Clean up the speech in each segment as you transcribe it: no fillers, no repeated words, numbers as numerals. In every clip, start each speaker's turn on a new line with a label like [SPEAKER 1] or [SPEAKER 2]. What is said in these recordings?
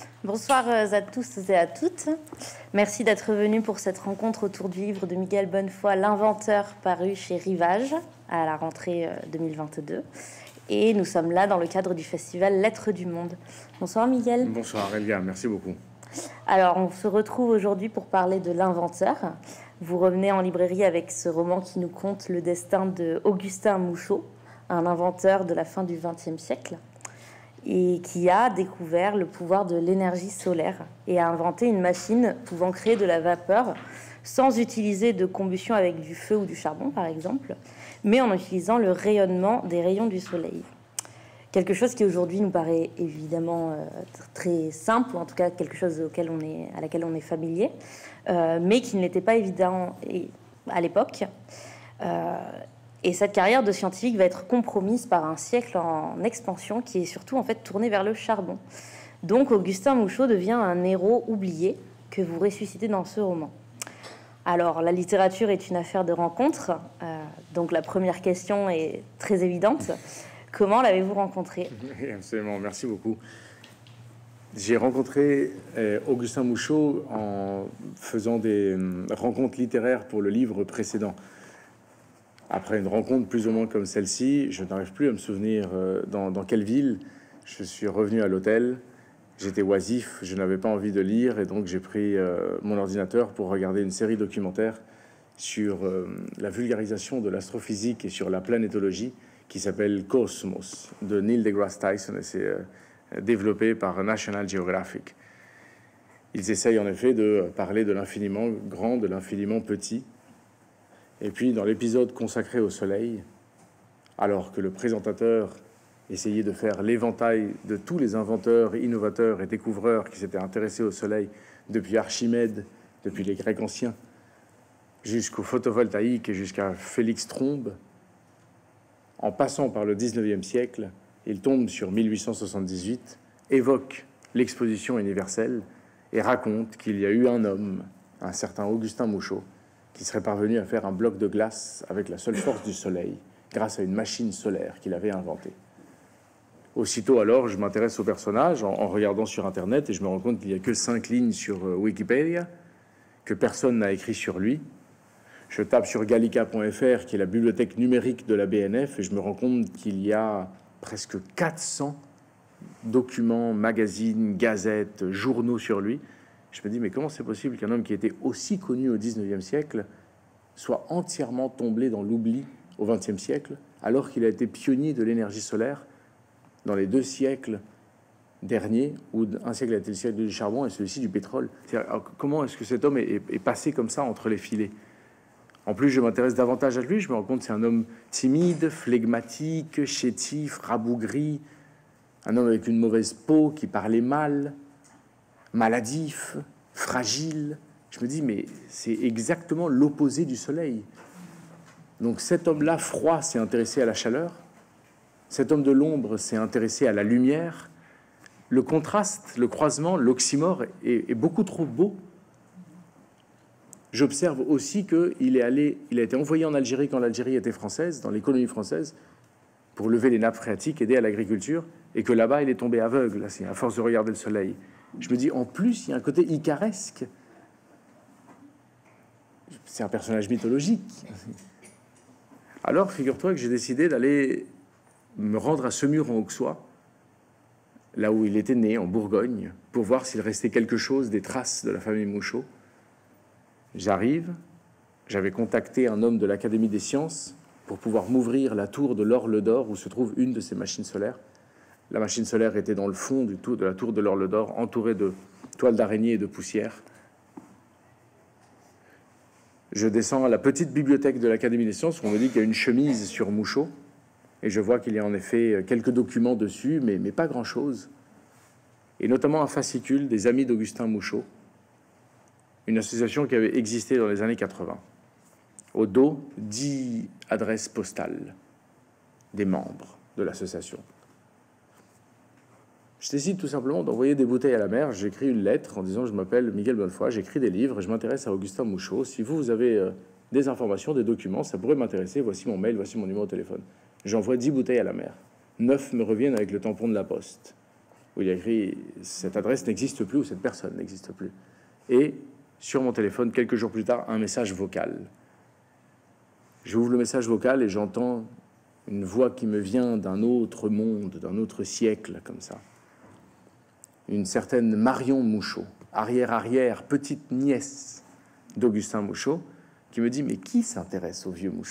[SPEAKER 1] Bonsoir à tous et à toutes. Merci d'être venus pour cette rencontre autour du livre de Miguel Bonnefoy, L'Inventeur, paru chez Rivage à la rentrée 2022. Et nous sommes là dans le cadre du festival Lettres du Monde. Bonsoir Miguel.
[SPEAKER 2] Bonsoir Elia, merci beaucoup.
[SPEAKER 1] Alors, on se retrouve aujourd'hui pour parler de L'Inventeur. Vous revenez en librairie avec ce roman qui nous conte le destin de Augustin Mouchot, un inventeur de la fin du XXe siècle, et qui a découvert le pouvoir de l'énergie solaire et a inventé une machine pouvant créer de la vapeur sans utiliser de combustion avec du feu ou du charbon, par exemple, mais en utilisant le rayonnement des rayons du soleil. Quelque chose qui aujourd'hui nous paraît évidemment très simple, ou en tout cas quelque chose à laquelle on est familier, mais qui ne l'était pas évident à l'époque. Et cette carrière de scientifique va être compromise par un siècle en expansion qui est surtout en fait tourné vers le charbon. Donc Augustin Mouchot devient un héros oublié que vous ressuscitez dans ce roman. Alors la littérature est une affaire de rencontres, donc la première question est très évidente. Comment l'avez-vous rencontré?
[SPEAKER 2] Absolument, merci beaucoup. J'ai rencontré Augustin Mouchot en faisant des rencontres littéraires pour le livre précédent. Après une rencontre plus ou moins comme celle-ci, je n'arrive plus à me souvenir dans quelle ville. Je suis revenu à l'hôtel, j'étais oisif, je n'avais pas envie de lire, et donc j'ai pris mon ordinateur pour regarder une série documentaire sur la vulgarisation de l'astrophysique et sur la planétologie qui s'appelle Cosmos, de Neil deGrasse Tyson, et c'est développé par National Geographic. Ils essayent en effet de parler de l'infiniment grand, de l'infiniment petit. Et puis, dans l'épisode consacré au Soleil, alors que le présentateur essayait de faire l'éventail de tous les inventeurs, innovateurs et découvreurs qui s'étaient intéressés au Soleil depuis Archimède, depuis les Grecs anciens, jusqu'au photovoltaïque et jusqu'à Félix Trombe, en passant par le 19e siècle, il tombe sur 1878, évoque l'exposition universelle et raconte qu'il y a eu un homme, un certain Augustin Mouchot, qui serait parvenu à faire un bloc de glace avec la seule force du soleil, grâce à une machine solaire qu'il avait inventée. Aussitôt alors, je m'intéresse au personnage en regardant sur Internet et je me rends compte qu'il n'y a que 5 lignes sur Wikipédia, que personne n'a écrit sur lui. Je tape sur gallica.fr, qui est la bibliothèque numérique de la BNF, et je me rends compte qu'il y a presque 400 documents, magazines, gazettes, journaux sur lui. Je me dis, mais comment c'est possible qu'un homme qui était aussi connu au 19e siècle soit entièrement tombé dans l'oubli au 20e siècle, alors qu'il a été pionnier de l'énergie solaire dans les 2 siècles derniers, où un siècle a été le siècle du charbon et celui-ci du pétrole. Comment est-ce que cet homme est passé comme ça entre les filets? En plus, je m'intéresse davantage à lui, je me rends compte que c'est un homme timide, flegmatique, chétif, rabougri, un homme avec une mauvaise peau, qui parlait mal, maladif, fragile. Je me dis, mais c'est exactement l'opposé du soleil. Donc cet homme-là, froid, s'est intéressé à la chaleur. Cet homme de l'ombre s'est intéressé à la lumière. Le contraste, le croisement, l'oxymore est beaucoup trop beau. J'observe aussi qu'il a été envoyé en Algérie quand l'Algérie était française, dans les colonies françaises, pour lever les nappes phréatiques, aider à l'agriculture, et que là-bas, il est tombé aveugle, à force de regarder le soleil. Je me dis, en plus, il y a un côté icaresque. C'est un personnage mythologique. Alors, figure-toi que j'ai décidé d'aller me rendre à Semur en Auxois, là où il était né, en Bourgogne, pour voir s'il restait quelque chose des traces de la famille Mouchot. J'arrive, j'avais contacté un homme de l'Académie des sciences pour pouvoir m'ouvrir la tour de l'Orle d'Or où se trouve une de ces machines solaires. La machine solaire était dans le fond de la tour de l'Orle d'Or, entourée de toiles d'araignée et de poussière. Je descends à la petite bibliothèque de l'Académie des sciences où on me dit qu'il y a une chemise sur Mouchot, et je vois qu'il y a en effet quelques documents dessus, mais pas grand-chose. Et notamment un fascicule des Amis d'Augustin Mouchot, une association qui avait existé dans les années 80. Au dos, 10 adresses postales des membres de l'association. Je décide tout simplement d'envoyer des bouteilles à la mer. J'écris une lettre en disant « Je m'appelle Miguel Bonnefoy, j'écris des livres et je m'intéresse à Augustin Mouchot. Si vous avez des informations, des documents, ça pourrait m'intéresser. Voici mon mail, voici mon numéro de téléphone. » J'envoie 10 bouteilles à la mer. 9 me reviennent avec le tampon de la poste, où où il y a écrit « Cette adresse n'existe plus » ou « Cette personne n'existe plus ». Et sur mon téléphone, quelques jours plus tard, un message vocal. J'ouvre le message vocal et j'entends une voix qui me vient d'un autre monde, d'un autre siècle, comme ça. Une certaine Marion Mouchot, arrière-arrière, petite nièce d'Augustin Mouchot, qui me dit « Mais qui s'intéresse au vieux Mouchot ?»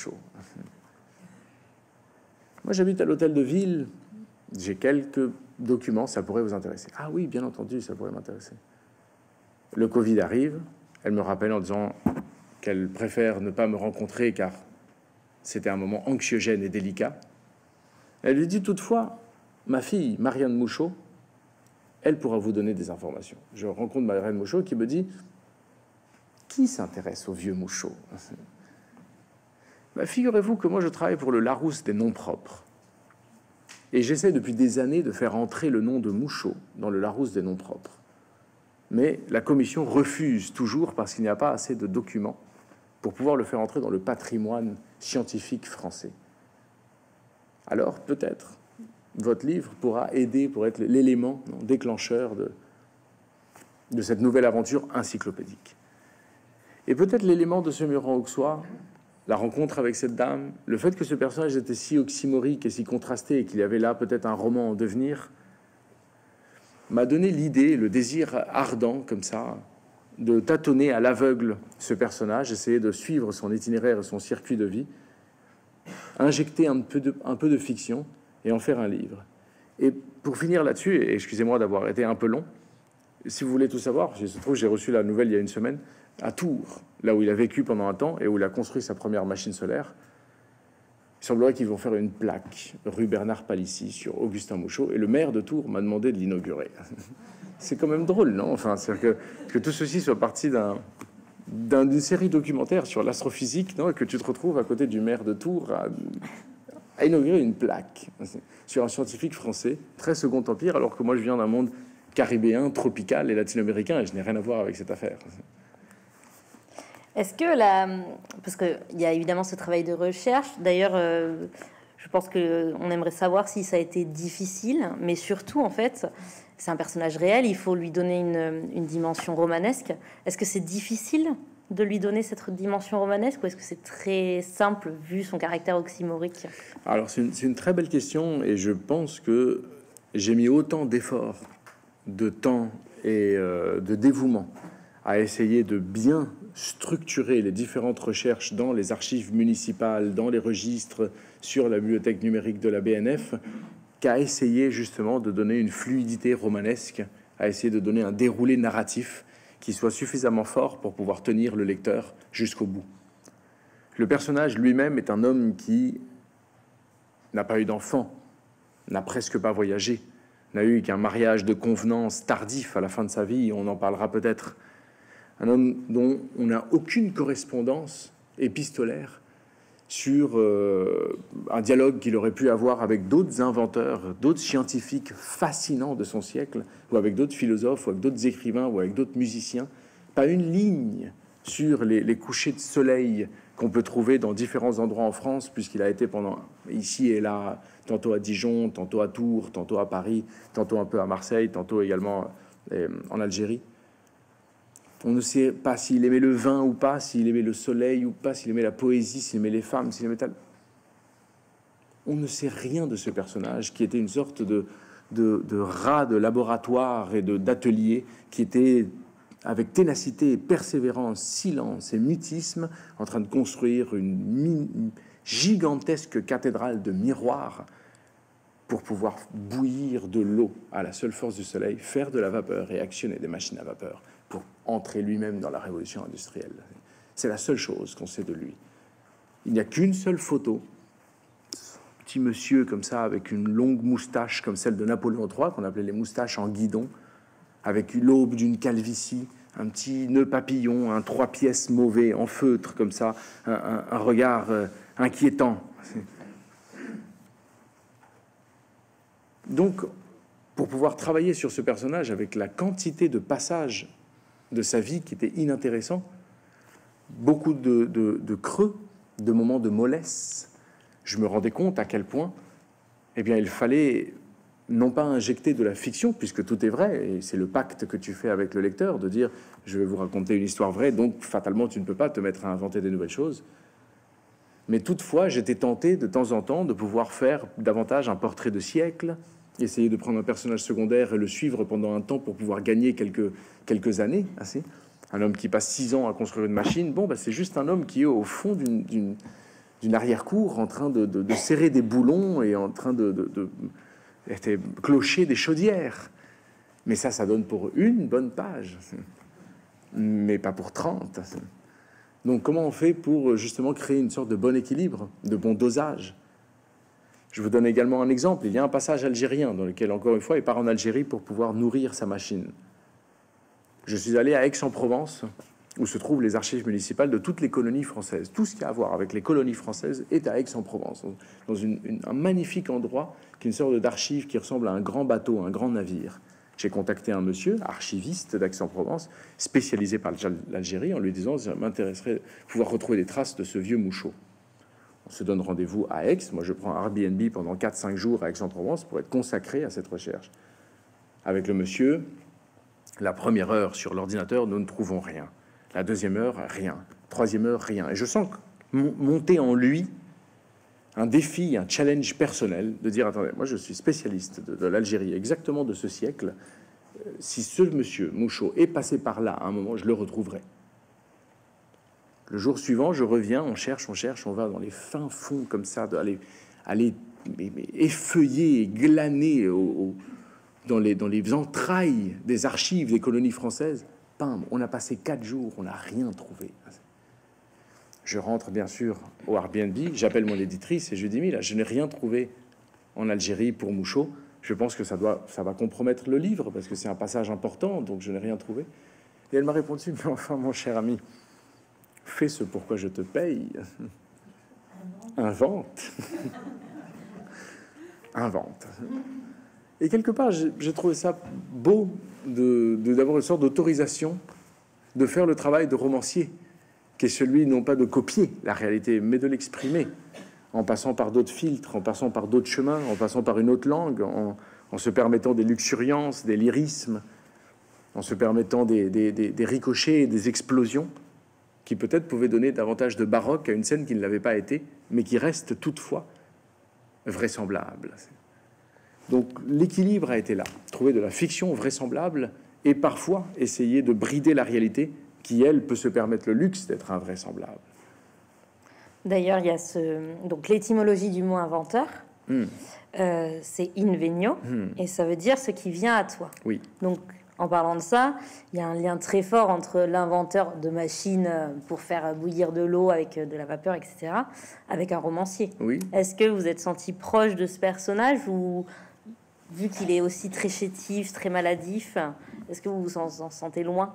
[SPEAKER 2] Moi, j'habite à l'hôtel de ville, j'ai quelques documents, ça pourrait vous intéresser. Ah oui, bien entendu, ça pourrait m'intéresser. Le Covid arrive, elle me rappelle en disant qu'elle préfère ne pas me rencontrer car c'était un moment anxiogène et délicat. Elle lui dit toutefois, ma fille, Marianne Mouchot, elle pourra vous donner des informations. Je rencontre Marianne Mouchot qui me dit, qui s'intéresse au vieux Mouchot? Bah, figurez-vous que moi je travaille pour le Larousse des noms propres. Et j'essaie depuis des années de faire entrer le nom de Mouchot dans le Larousse des noms propres. Mais la commission refuse toujours parce qu'il n'y a pas assez de documents pour pouvoir le faire entrer dans le patrimoine scientifique français. Alors, peut-être, votre livre pourra aider pour être l'élément déclencheur de cette nouvelle aventure encyclopédique. Et peut-être l'élément de ce mur en Auxois, la rencontre avec cette dame, le fait que ce personnage était si oxymorique et si contrasté et qu'il y avait là peut-être un roman en devenir, m'a donné l'idée, le désir ardent comme ça, de tâtonner à l'aveugle ce personnage, essayer de suivre son itinéraire et son circuit de vie, injecter un peu de fiction et en faire un livre. Et pour finir là-dessus, et excusez-moi d'avoir été un peu long, si vous voulez tout savoir, je trouve j'ai reçu la nouvelle il y a une semaine, à Tours, là où il a vécu pendant un temps et où il a construit sa première machine solaire. Il semblerait qu'ils vont faire une plaque rue Bernard Palissy sur Augustin Mouchot, et le maire de Tours m'a demandé de l'inaugurer. C'est quand même drôle, non? Enfin, c'est-à-dire que tout ceci soit parti d'une série documentaire sur l'astrophysique, non? Et que tu te retrouves à côté du maire de Tours à inaugurer une plaque sur un scientifique français, très Second Empire, alors que moi je viens d'un monde caribéen, tropical et latino-américain, et je n'ai rien à voir avec cette affaire.
[SPEAKER 1] Est-ce que parce qu'il y a évidemment ce travail de recherche, d'ailleurs, je pense qu'on aimerait savoir si ça a été difficile, mais surtout, en fait, c'est un personnage réel, il faut lui donner une dimension romanesque. Est-ce que c'est difficile de lui donner cette dimension romanesque, ou est-ce que c'est très simple, vu son caractère oxymorique?
[SPEAKER 2] Alors, c'est une très belle question, et je pense que j'ai mis autant d'efforts, de temps et de dévouement à essayer de bien structurer les différentes recherches dans les archives municipales, dans les registres, sur la bibliothèque numérique de la BNF, qu'à essayer justement de donner une fluidité romanesque, à essayer de donner un déroulé narratif qui soit suffisamment fort pour pouvoir tenir le lecteur jusqu'au bout. Le personnage lui-même est un homme qui n'a pas eu d'enfant, n'a presque pas voyagé, n'a eu qu'un mariage de convenance tardif à la fin de sa vie, on en parlera peut-être. Un homme dont on n'a aucune correspondance épistolaire sur un dialogue qu'il aurait pu avoir avec d'autres inventeurs, d'autres scientifiques fascinants de son siècle, ou avec d'autres philosophes, ou avec d'autres écrivains, ou avec d'autres musiciens. Pas une ligne sur les couchers de soleil qu'on peut trouver dans différents endroits en France, puisqu'il a été pendant ici et là, tantôt à Dijon, tantôt à Tours, tantôt à Paris, tantôt un peu à Marseille, tantôt également en Algérie. On ne sait pas s'il aimait le vin ou pas, s'il aimait le soleil ou pas, s'il aimait la poésie, s'il aimait les femmes, s'il aimait tal. On ne sait rien de ce personnage qui était une sorte de rat de laboratoire et d'atelier qui était avec ténacité, persévérance, silence et mutisme en train de construire une gigantesque cathédrale de miroirs pour pouvoir bouillir de l'eau à la seule force du soleil, faire de la vapeur et actionner des machines à vapeur pour entrer lui-même dans la révolution industrielle. C'est la seule chose qu'on sait de lui. Il n'y a qu'une seule photo, petit monsieur comme ça, avec une longue moustache comme celle de Napoléon III, qu'on appelait les moustaches en guidon, avec l'aube d'une calvitie, un petit nœud papillon, un 3 pièces mauvais en feutre comme ça, un regard inquiétant. Donc, pour pouvoir travailler sur ce personnage avec la quantité de passages de sa vie qui était inintéressant, beaucoup de creux, de moments de mollesse, je me rendais compte à quel point, eh bien, il fallait non pas injecter de la fiction, puisque tout est vrai, et c'est le pacte que tu fais avec le lecteur, de dire « je vais vous raconter une histoire vraie, donc fatalement tu ne peux pas te mettre à inventer des nouvelles choses ». Mais toutefois, j'étais tenté de temps en temps de pouvoir faire davantage un portrait de siècle, essayer de prendre un personnage secondaire et le suivre pendant un temps pour pouvoir gagner quelques années. Assez. Un homme qui passe 6 ans à construire une machine, bon, bah, c'est juste un homme qui est au fond d'une arrière-cour en train de serrer des boulons et en train de clocher des chaudières. Mais ça donne pour une bonne page, mais pas pour 30. Donc comment on fait pour justement créer une sorte de bon équilibre, de bon dosage? Je vous donne également un exemple. Il y a un passage algérien dans lequel, encore une fois, il part en Algérie pour pouvoir nourrir sa machine. Je suis allé à Aix-en-Provence, où se trouvent les archives municipales de toutes les colonies françaises. Tout ce qui a à voir avec les colonies françaises est à Aix-en-Provence, dans un magnifique endroit qui est une sorte d'archive qui ressemble à un grand bateau, un grand navire. J'ai contacté un monsieur, archiviste d'Aix-en-Provence, spécialisé par l'Algérie, en lui disant « ça m'intéresserait de pouvoir retrouver des traces de ce vieux Mouchot ». On se donne rendez-vous à Aix. Moi, je prends Airbnb pendant 4-5 jours à Aix-en-Provence pour être consacré à cette recherche. Avec le monsieur, la première heure sur l'ordinateur, nous ne trouvons rien. La deuxième heure, rien. Troisième heure, rien. Et je sens monter en lui un défi, un challenge personnel de dire, attendez, moi je suis spécialiste de l'Algérie, exactement de ce siècle. Si ce monsieur Mouchot est passé par là à un moment, je le retrouverai. Le jour suivant, je reviens, on cherche, on va dans les fins fonds comme ça, aller effeuiller, glaner dans les entrailles des archives des colonies françaises. Pam, on a passé 4 jours, on n'a rien trouvé. Je rentre bien sûr au Airbnb, j'appelle mon éditrice et je lui dis, mais là, je n'ai rien trouvé en Algérie pour Mouchot. Je pense que ça va compromettre le livre parce que c'est un passage important, donc je n'ai rien trouvé. Et elle m'a répondu, mais enfin, mon cher ami, fais ce pourquoi je te paye. Invente. Invente. Et quelque part, j'ai trouvé ça beau d'avoir une sorte d'autorisation de faire le travail de romancier, qui est celui non pas de copier la réalité, mais de l'exprimer, en passant par d'autres filtres, en passant par d'autres chemins, en passant par une autre langue, en se permettant des luxuriances, des lyrismes, en se permettant des ricochets et des explosions, qui peut-être pouvaient donner davantage de baroque à une scène qui ne l'avait pas été, mais qui reste toutefois vraisemblable. Donc l'équilibre a été là, trouver de la fiction vraisemblable et parfois essayer de brider la réalité qui, elle, peut se permettre le luxe d'être invraisemblable.
[SPEAKER 1] D'ailleurs, il y a donc l'étymologie du mot inventeur, c'est invenio, et ça veut dire ce qui vient à toi.
[SPEAKER 2] Oui.
[SPEAKER 1] Donc, en parlant de ça, il y a un lien très fort entre l'inventeur de machines pour faire bouillir de l'eau avec de la vapeur, etc., avec un romancier.
[SPEAKER 2] Oui.
[SPEAKER 1] Est-ce que vous êtes senti proche de ce personnage ou, vu qu'il est aussi très chétif, très maladif, est-ce que vous vous en sentez loin?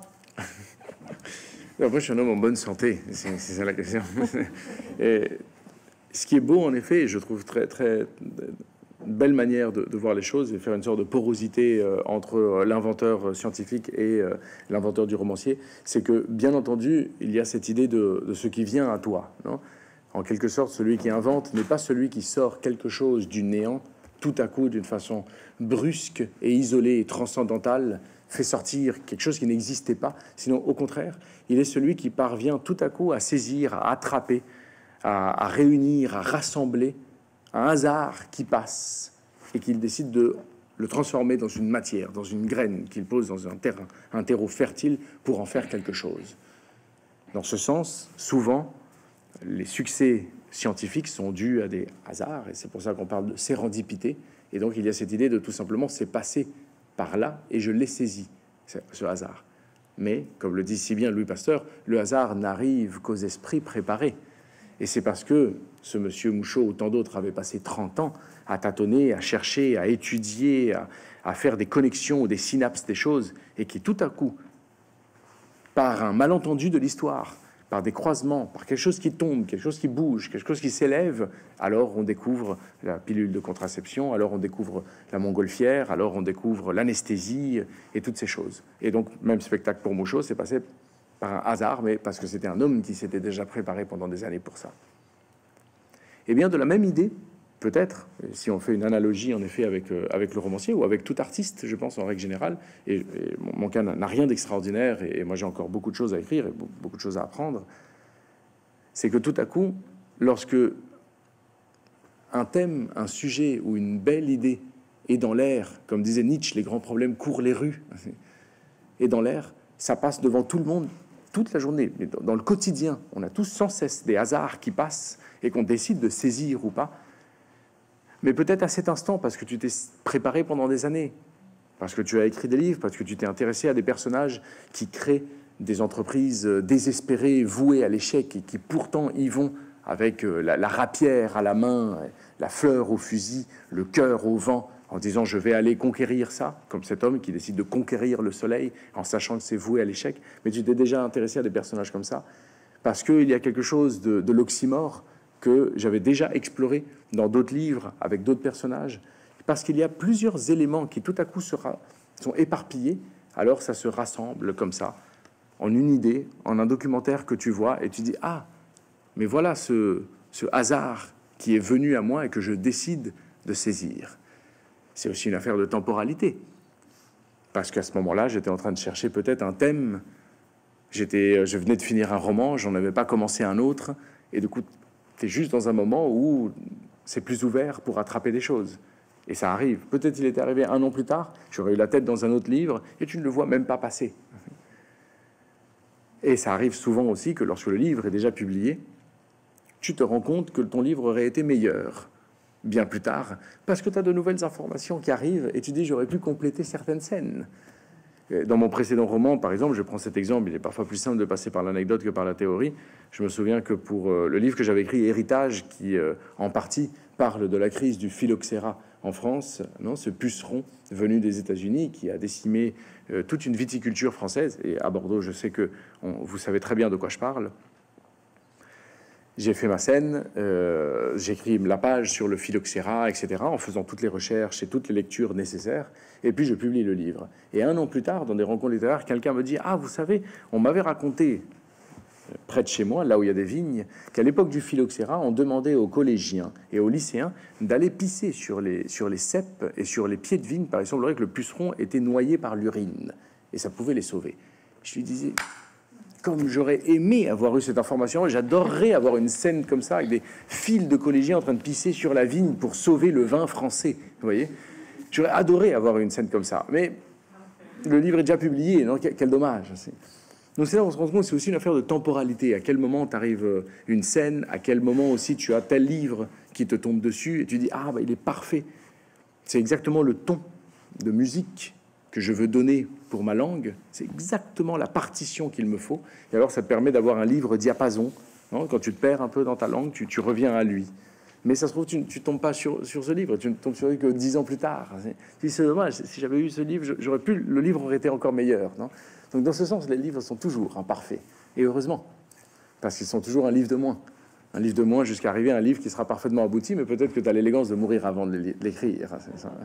[SPEAKER 2] Moi, je suis un homme en bonne santé, c'est ça la question. Et ce qui est beau, en effet, et je trouve très, très belle manière de voir les choses et faire une sorte de porosité entre l'inventeur scientifique et l'inventeur du romancier, c'est que, bien entendu, il y a cette idée de ce qui vient à toi, non? En quelque sorte, celui qui invente n'est pas celui qui sort quelque chose du néant, tout à coup, d'une façon brusque et isolée et transcendantale, fait sortir quelque chose qui n'existait pas. Sinon, au contraire, il est celui qui parvient tout à coup à saisir, à attraper, à réunir, à rassembler un hasard qui passe et qu'il décide de le transformer dans une matière, dans une graine qu'il pose dans un terreau fertile pour en faire quelque chose. Dans ce sens, souvent, les succès scientifiques sont dus à des hasards, et c'est pour ça qu'on parle de sérendipité. Et donc, il y a cette idée de tout simplement c'est passé par là et je l'ai saisi, ce hasard. Mais, comme le dit si bien Louis Pasteur, le hasard n'arrive qu'aux esprits préparés. Et c'est parce que ce monsieur Mouchot ou tant d'autres avaient passé 30 ans à tâtonner, à chercher, à étudier, à faire des connexions ou des synapses des choses, et qui tout à coup, par un malentendu de l'histoire, par des croisements, par quelque chose qui tombe, quelque chose qui bouge, quelque chose qui s'élève, alors on découvre la pilule de contraception, alors on découvre la montgolfière, alors on découvre l'anesthésie et toutes ces choses. Et donc, même spectacle pour Mouchot, c'est passé par un hasard, mais parce que c'était un homme qui s'était déjà préparé pendant des années pour ça. Et bien, de la même idée peut-être, si on fait une analogie en effet avec le romancier ou avec tout artiste, je pense en règle générale, et mon cas n'a rien d'extraordinaire, et moi j'ai encore beaucoup de choses à écrire et beaucoup de choses à apprendre, c'est que tout à coup, lorsque un thème, un sujet ou une belle idée est dans l'air, comme disait Nietzsche, les grands problèmes courent les rues, et dans l'air, ça passe devant tout le monde toute la journée. Mais dans le quotidien, on a tous sans cesse des hasards qui passent et qu'on décide de saisir ou pas. Mais peut-être à cet instant, parce que tu t'es préparé pendant des années, parce que tu as écrit des livres, parce que tu t'es intéressé à des personnages qui créent des entreprises désespérées, vouées à l'échec, et qui pourtant y vont avec la rapière à la main, la fleur au fusil, le cœur au vent, en disant je vais aller conquérir ça, comme cet homme qui décide de conquérir le soleil en sachant que c'est voué à l'échec. Mais tu t'es déjà intéressé à des personnages comme ça, parce qu'il y a quelque chose de l'oxymore que j'avais déjà exploré dans d'autres livres, avec d'autres personnages, parce qu'il y a plusieurs éléments qui tout à coup sont éparpillés, alors ça se rassemble comme ça, en une idée, en un documentaire que tu vois, et tu dis « Ah, mais voilà ce hasard qui est venu à moi et que je décide de saisir. » C'est aussi une affaire de temporalité, parce qu'à ce moment-là, j'étais en train de chercher peut-être un thème. Je venais de finir un roman, j'en avais pas commencé un autre, et du coup, tu es juste dans un moment où c'est plus ouvert pour attraper des choses. Et ça arrive. Peut-être il était arrivé 1 an plus tard, j'aurais eu la tête dans un autre livre, et tu ne le vois même pas passer. Et ça arrive souvent aussi que lorsque le livre est déjà publié, tu te rends compte que ton livre aurait été meilleur bien plus tard, parce que tu as de nouvelles informations qui arrivent et tu dis j'aurais pu compléter certaines scènes. Dans mon précédent roman, par exemple, je prends cet exemple, il est parfois plus simple de passer par l'anecdote que par la théorie. Je me souviens que pour le livre que j'avais écrit, Héritage, qui en partie parle de la crise du phylloxéra en France, non, ce puceron venu des États-Unis qui a décimé toute une viticulture française, et à Bordeaux, je sais que vous savez très bien de quoi je parle. J'ai fait ma scène, j'écris la page sur le phylloxéra, etc., en faisant toutes les recherches et toutes les lectures nécessaires, et puis je publie le livre. Et 1 an plus tard, dans des rencontres littéraires, quelqu'un me dit « Ah, vous savez, on m'avait raconté, près de chez moi, là où il y a des vignes, qu'à l'époque du phylloxéra, on demandait aux collégiens et aux lycéens d'aller pisser sur les ceps et sur les pieds de vigne, par exemple, que le puceron était noyé par l'urine, et ça pouvait les sauver. » Je lui disais... Comme j'aurais aimé avoir eu cette information, j'adorerais avoir une scène comme ça avec des files de collégiens en train de pisser sur la vigne pour sauver le vin français. Vous voyez, j'aurais adoré avoir une scène comme ça, mais le livre est déjà publié. Non, quel dommage. Donc c'est là où on se rend compte, c'est aussi une affaire de temporalité. À quel moment t'arrive une scène, à quel moment aussi tu as tel livre qui te tombe dessus et tu dis ah bah il est parfait. C'est exactement le ton de musique que je veux donner pour ma langue, c'est exactement la partition qu'il me faut. Et alors, ça te permet d'avoir un livre diapason. Non, quand tu te perds un peu dans ta langue, tu reviens à lui. Mais ça se trouve, tu tombes pas sur ce livre, tu ne tombes sur lui que 10 ans plus tard. C'est dommage. Si j'avais eu ce livre, le livre aurait été encore meilleur. Non, donc, dans ce sens, les livres sont toujours imparfaits. Et heureusement, parce qu'ils sont toujours un livre de moins. Un livre de moins jusqu'à arriver à un livre qui sera parfaitement abouti, mais peut-être que tu as l'élégance de mourir avant de l'écrire. C'est ça.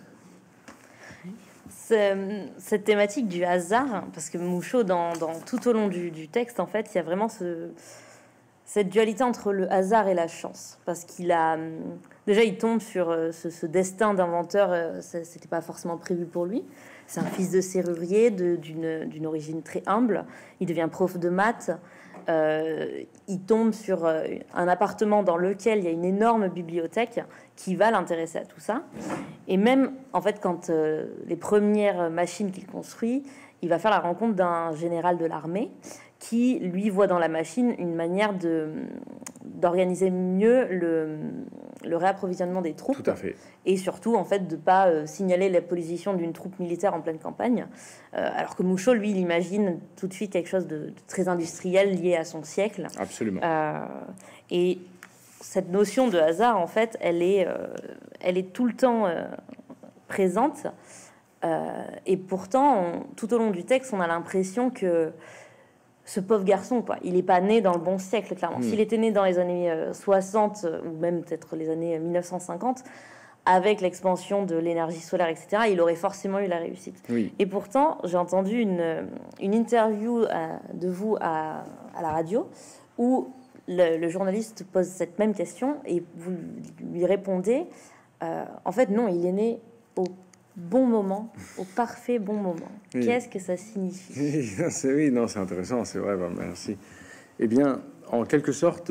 [SPEAKER 1] Cette thématique du hasard, parce que Mouchot, tout au long du texte, en fait, il y a vraiment cette dualité entre le hasard et la chance. Parce qu'il a... Déjà, il tombe sur ce destin d'inventeur, c'était pas forcément prévu pour lui. C'est un fils de serrurier d'une origine très humble. Il devient prof de maths. Il tombe sur un appartement dans lequel il y a une énorme bibliothèque qui va l'intéresser à tout ça. Et même, en fait, quand les premières machines qu'il construit, il va faire la rencontre d'un général de l'armée qui, lui, voit dans la machine une manière d'organiser mieux le réapprovisionnement des troupes.
[SPEAKER 2] Tout à fait.
[SPEAKER 1] Et surtout, en fait, de ne pas signaler la position d'une troupe militaire en pleine campagne. Alors que Mouchot, lui, il imagine tout de suite quelque chose de très industriel lié à son siècle.
[SPEAKER 2] Absolument.
[SPEAKER 1] Et cette notion de hasard, en fait, elle est tout le temps présente. Et pourtant, tout au long du texte, on a l'impression que ce pauvre garçon, quoi, il n'est pas né dans le bon siècle, clairement. S'il était né dans les années 60, ou même peut-être les années 1950, avec l'expansion de l'énergie solaire, etc., il aurait forcément eu la réussite.
[SPEAKER 2] Oui.
[SPEAKER 1] Et pourtant, j'ai entendu une interview de vous à la radio, où le journaliste pose cette même question et vous lui répondez, en fait, non, il est né au bon moment, au parfait bon moment.
[SPEAKER 2] Oui.
[SPEAKER 1] Qu'est-ce que ça signifie?
[SPEAKER 2] Oui, non, c'est intéressant, c'est vrai, merci. Eh bien, en quelque sorte,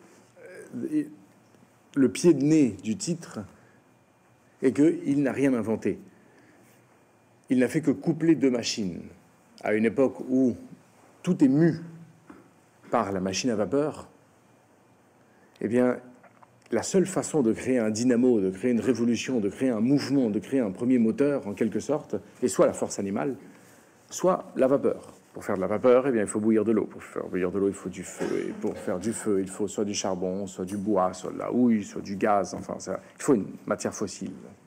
[SPEAKER 2] le pied de nez du titre est qu'il n'a rien inventé. Il n'a fait que coupler deux machines. À une époque où tout est mu par la machine à vapeur, eh bien, la seule façon de créer un dynamo, de créer une révolution, de créer un mouvement, de créer un premier moteur, en quelque sorte, est soit la force animale, soit la vapeur. Pour faire de la vapeur, eh bien, il faut bouillir de l'eau. Pour faire bouillir de l'eau, il faut du feu. Et pour faire du feu, il faut soit du charbon, soit du bois, soit de la houille, soit du gaz. Enfin, ça, il faut une matière fossile.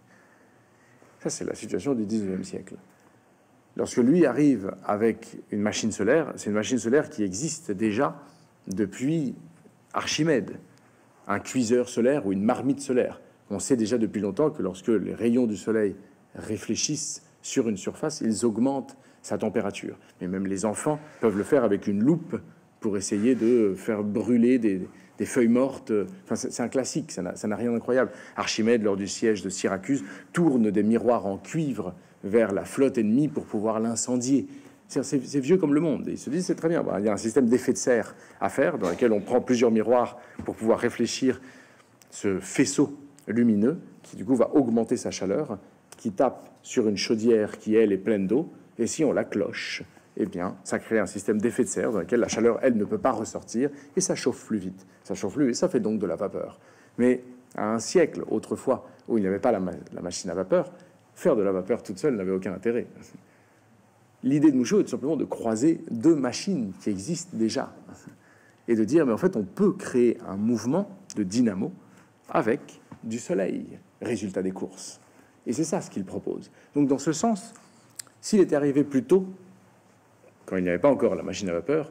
[SPEAKER 2] Ça, c'est la situation du 19e siècle. Lorsque lui arrive avec une machine solaire, c'est une machine solaire qui existe déjà depuis Archimède. Un cuiseur solaire ou une marmite solaire. On sait déjà depuis longtemps que lorsque les rayons du soleil réfléchissent sur une surface, ils augmentent sa température. Mais même les enfants peuvent le faire avec une loupe pour essayer de faire brûler des feuilles mortes. Enfin, c'est un classique, ça n'a rien d'incroyable. Archimède, lors du siège de Syracuse, tourne des miroirs en cuivre vers la flotte ennemie pour pouvoir l'incendier. C'est vieux comme le monde. Et ils se disent, c'est très bien. Il y a un système d'effet de serre à faire, dans lequel on prend plusieurs miroirs pour pouvoir réfléchir ce faisceau lumineux, qui du coup va augmenter sa chaleur, qui tape sur une chaudière qui, elle, est pleine d'eau. Et si on la cloche, eh bien, ça crée un système d'effet de serre dans lequel la chaleur, elle, ne peut pas ressortir, et ça chauffe plus vite. Ça chauffe plus, et ça fait donc de la vapeur. Mais à un siècle, autrefois, où il n'y avait pas la machine à vapeur, faire de la vapeur toute seule n'avait aucun intérêt. L'idée de Mouchot est tout simplement de croiser deux machines qui existent déjà et de dire, mais en fait, on peut créer un mouvement de dynamo avec du soleil, résultat des courses. Et c'est ça ce qu'il propose. Donc, dans ce sens, s'il était arrivé plus tôt, quand il n'y avait pas encore la machine à vapeur,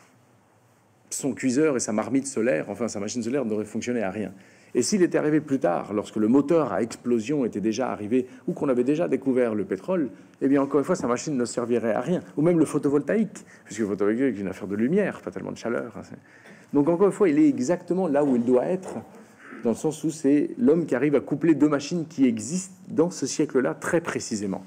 [SPEAKER 2] son cuiseur et sa marmite solaire, enfin sa machine solaire, n'auraient fonctionné à rien. Et s'il était arrivé plus tard, lorsque le moteur à explosion était déjà arrivé, ou qu'on avait déjà découvert le pétrole, eh bien, encore une fois, sa machine ne servirait à rien. Ou même le photovoltaïque, puisque le photovoltaïque est une affaire de lumière, pas tellement de chaleur. Donc, encore une fois, il est exactement là où il doit être, dans le sens où c'est l'homme qui arrive à coupler deux machines qui existent dans ce siècle-là très précisément.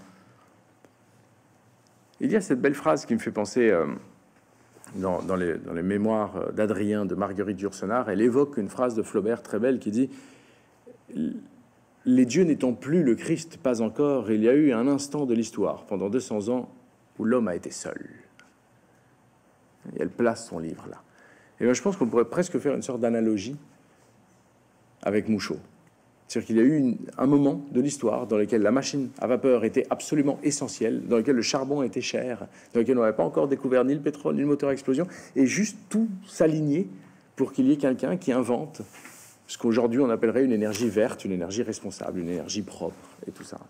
[SPEAKER 2] Il y a cette belle phrase qui me fait penser... Dans les mémoires d'Adrien de Marguerite Yourcenar, elle évoque une phrase de Flaubert très belle qui dit « Les dieux n'étant plus le Christ, pas encore, il y a eu un instant de l'histoire, pendant 200 ans, où l'homme a été seul. » Et elle place son livre là. Et bien, je pense qu'on pourrait presque faire une sorte d'analogie avec Mouchot. C'est-à-dire qu'il y a eu un moment de l'histoire dans lequel la machine à vapeur était absolument essentielle, dans lequel le charbon était cher, dans lequel on n'avait pas encore découvert ni le pétrole, ni le moteur à explosion, et juste tout s'aligner pour qu'il y ait quelqu'un qui invente ce qu'aujourd'hui on appellerait une énergie verte, une énergie responsable, une énergie propre, et tout ça.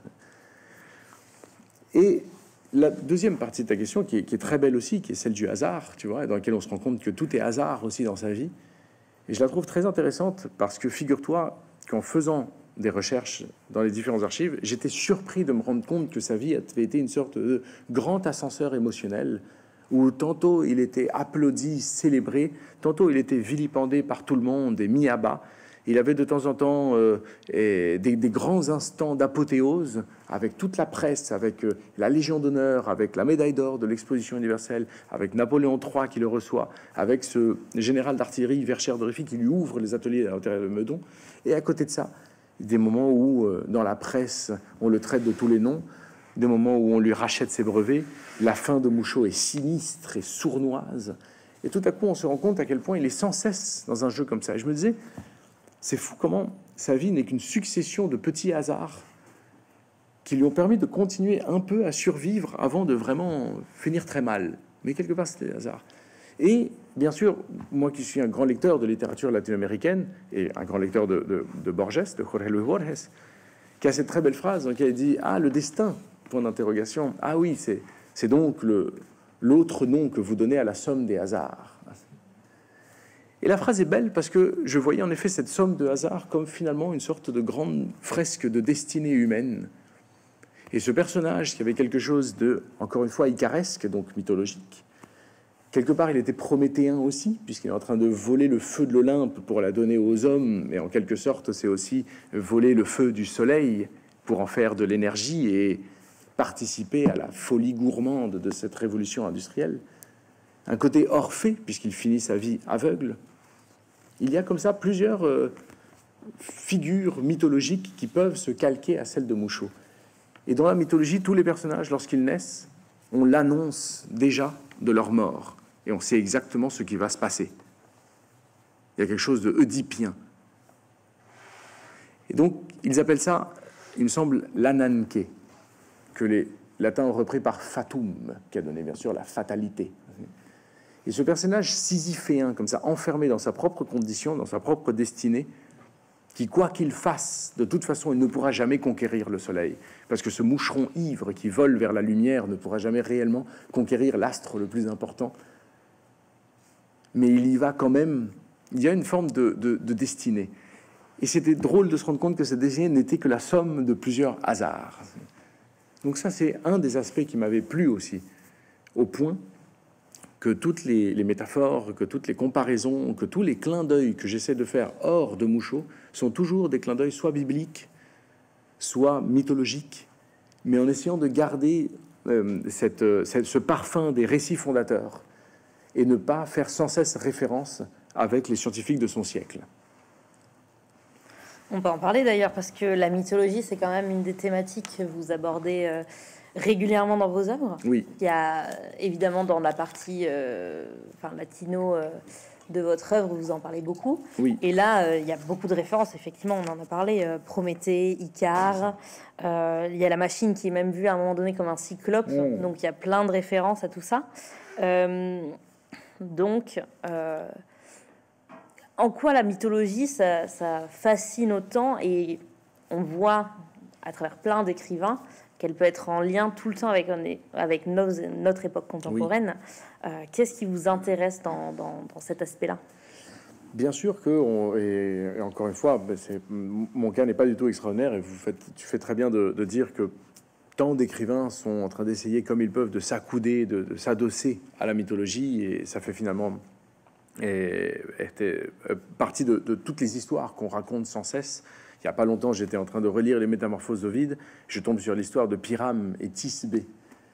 [SPEAKER 2] Et la deuxième partie de ta question, qui est très belle aussi, qui est celle du hasard, tu vois, dans laquelle on se rend compte que tout est hasard aussi dans sa vie, et je la trouve très intéressante parce que, figure-toi, qu'en faisant des recherches dans les différentes archives, j'étais surpris de me rendre compte que sa vie avait été une sorte de grand ascenseur émotionnel où tantôt il était applaudi, célébré, tantôt il était vilipendé par tout le monde et mis à bas. Il avait de temps en temps des grands instants d'apothéose avec toute la presse, avec la Légion d'honneur, avec la médaille d'or de l'exposition universelle, avec Napoléon III qui le reçoit, avec ce général d'artillerie Verchères de Rufy qui lui ouvre les ateliers à l'intérieur de Meudon. Et à côté de ça, des moments où, dans la presse, on le traite de tous les noms, des moments où on lui rachète ses brevets. La fin de Mouchot est sinistre et sournoise. Et tout à coup, on se rend compte à quel point il est sans cesse dans un jeu comme ça. Et je me disais, c'est fou comment sa vie n'est qu'une succession de petits hasards qui lui ont permis de continuer un peu à survivre avant de vraiment finir très mal. Mais quelque part, c'était des hasards. Et bien sûr, moi qui suis un grand lecteur de littérature latino-américaine et un grand lecteur de Borges, de Jorge Luis Borges, qui a cette très belle phrase dans laquelle il dit « Ah, le destin !» point d'interrogation. Ah oui, c'est donc l'autre nom que vous donnez à la somme des hasards. Et la phrase est belle parce que je voyais en effet cette somme de hasards comme finalement une sorte de grande fresque de destinée humaine. Et ce personnage qui avait quelque chose de, encore une fois, icaresque, donc mythologique, Quelque part, il était prométhéen aussi, puisqu'il est en train de voler le feu de l'Olympe pour la donner aux hommes, mais en quelque sorte, c'est aussi voler le feu du soleil pour en faire de l'énergie et participer à la folie gourmande de cette révolution industrielle. Un côté Orphée, puisqu'il finit sa vie aveugle. Il y a comme ça plusieurs figures mythologiques qui peuvent se calquer à celle de Mouchot. Et dans la mythologie, tous les personnages, lorsqu'ils naissent, on l'annonce déjà de leur mort. Et on sait exactement ce qui va se passer. Il y a quelque chose de oedipien. Et donc, ils appellent ça, il me semble, l'ananké, que les latins ont repris par fatum, qui a donné bien sûr la fatalité. Et ce personnage sisyphéen, comme ça, enfermé dans sa propre condition, dans sa propre destinée, qui, quoi qu'il fasse, de toute façon, il ne pourra jamais conquérir le soleil. Parce que ce moucheron ivre qui vole vers la lumière ne pourra jamais réellement conquérir l'astre le plus important. Mais il y va quand même, il y a une forme de destinée. Et c'était drôle de se rendre compte que cette destinée n'était que la somme de plusieurs hasards. Donc ça, c'est un des aspects qui m'avait plu aussi, au point que toutes les métaphores, que toutes les comparaisons, que tous les clins d'œil que j'essaie de faire hors de Mouchot sont toujours des clins d'œil soit bibliques, soit mythologiques, mais en essayant de garder ce parfum des récits fondateurs et ne pas faire sans cesse référence avec les scientifiques de son siècle.
[SPEAKER 1] On peut en parler d'ailleurs, parce que la mythologie, c'est quand même une des thématiques que vous abordez régulièrement dans vos œuvres.
[SPEAKER 2] Oui.
[SPEAKER 1] Il y a évidemment dans la partie latino de votre œuvre, vous en parlez beaucoup.
[SPEAKER 2] Oui.
[SPEAKER 1] Et là, il y a beaucoup de références, effectivement, on en a parlé, Prométhée, Icare, il y a la machine qui est même vue à un moment donné comme un cyclope, donc il y a plein de références à tout ça. En quoi la mythologie, ça fascine autant, et on voit à travers plein d'écrivains qu'elle peut être en lien tout le temps avec notre époque contemporaine. Oui. Qu'est-ce qui vous intéresse dans cet aspect-là?
[SPEAKER 2] Bien sûr que, et encore une fois, mon cas n'est pas du tout extraordinaire, et tu fais très bien de dire que tant d'écrivains sont en train d'essayer comme ils peuvent de s'accouder, de s'adosser à la mythologie, et ça fait finalement partie de toutes les histoires qu'on raconte sans cesse. Il n'y a pas longtemps, j'étais en train de relire les Métamorphoses d'Ovide. Je tombe sur l'histoire de Pyrame et Thisbé.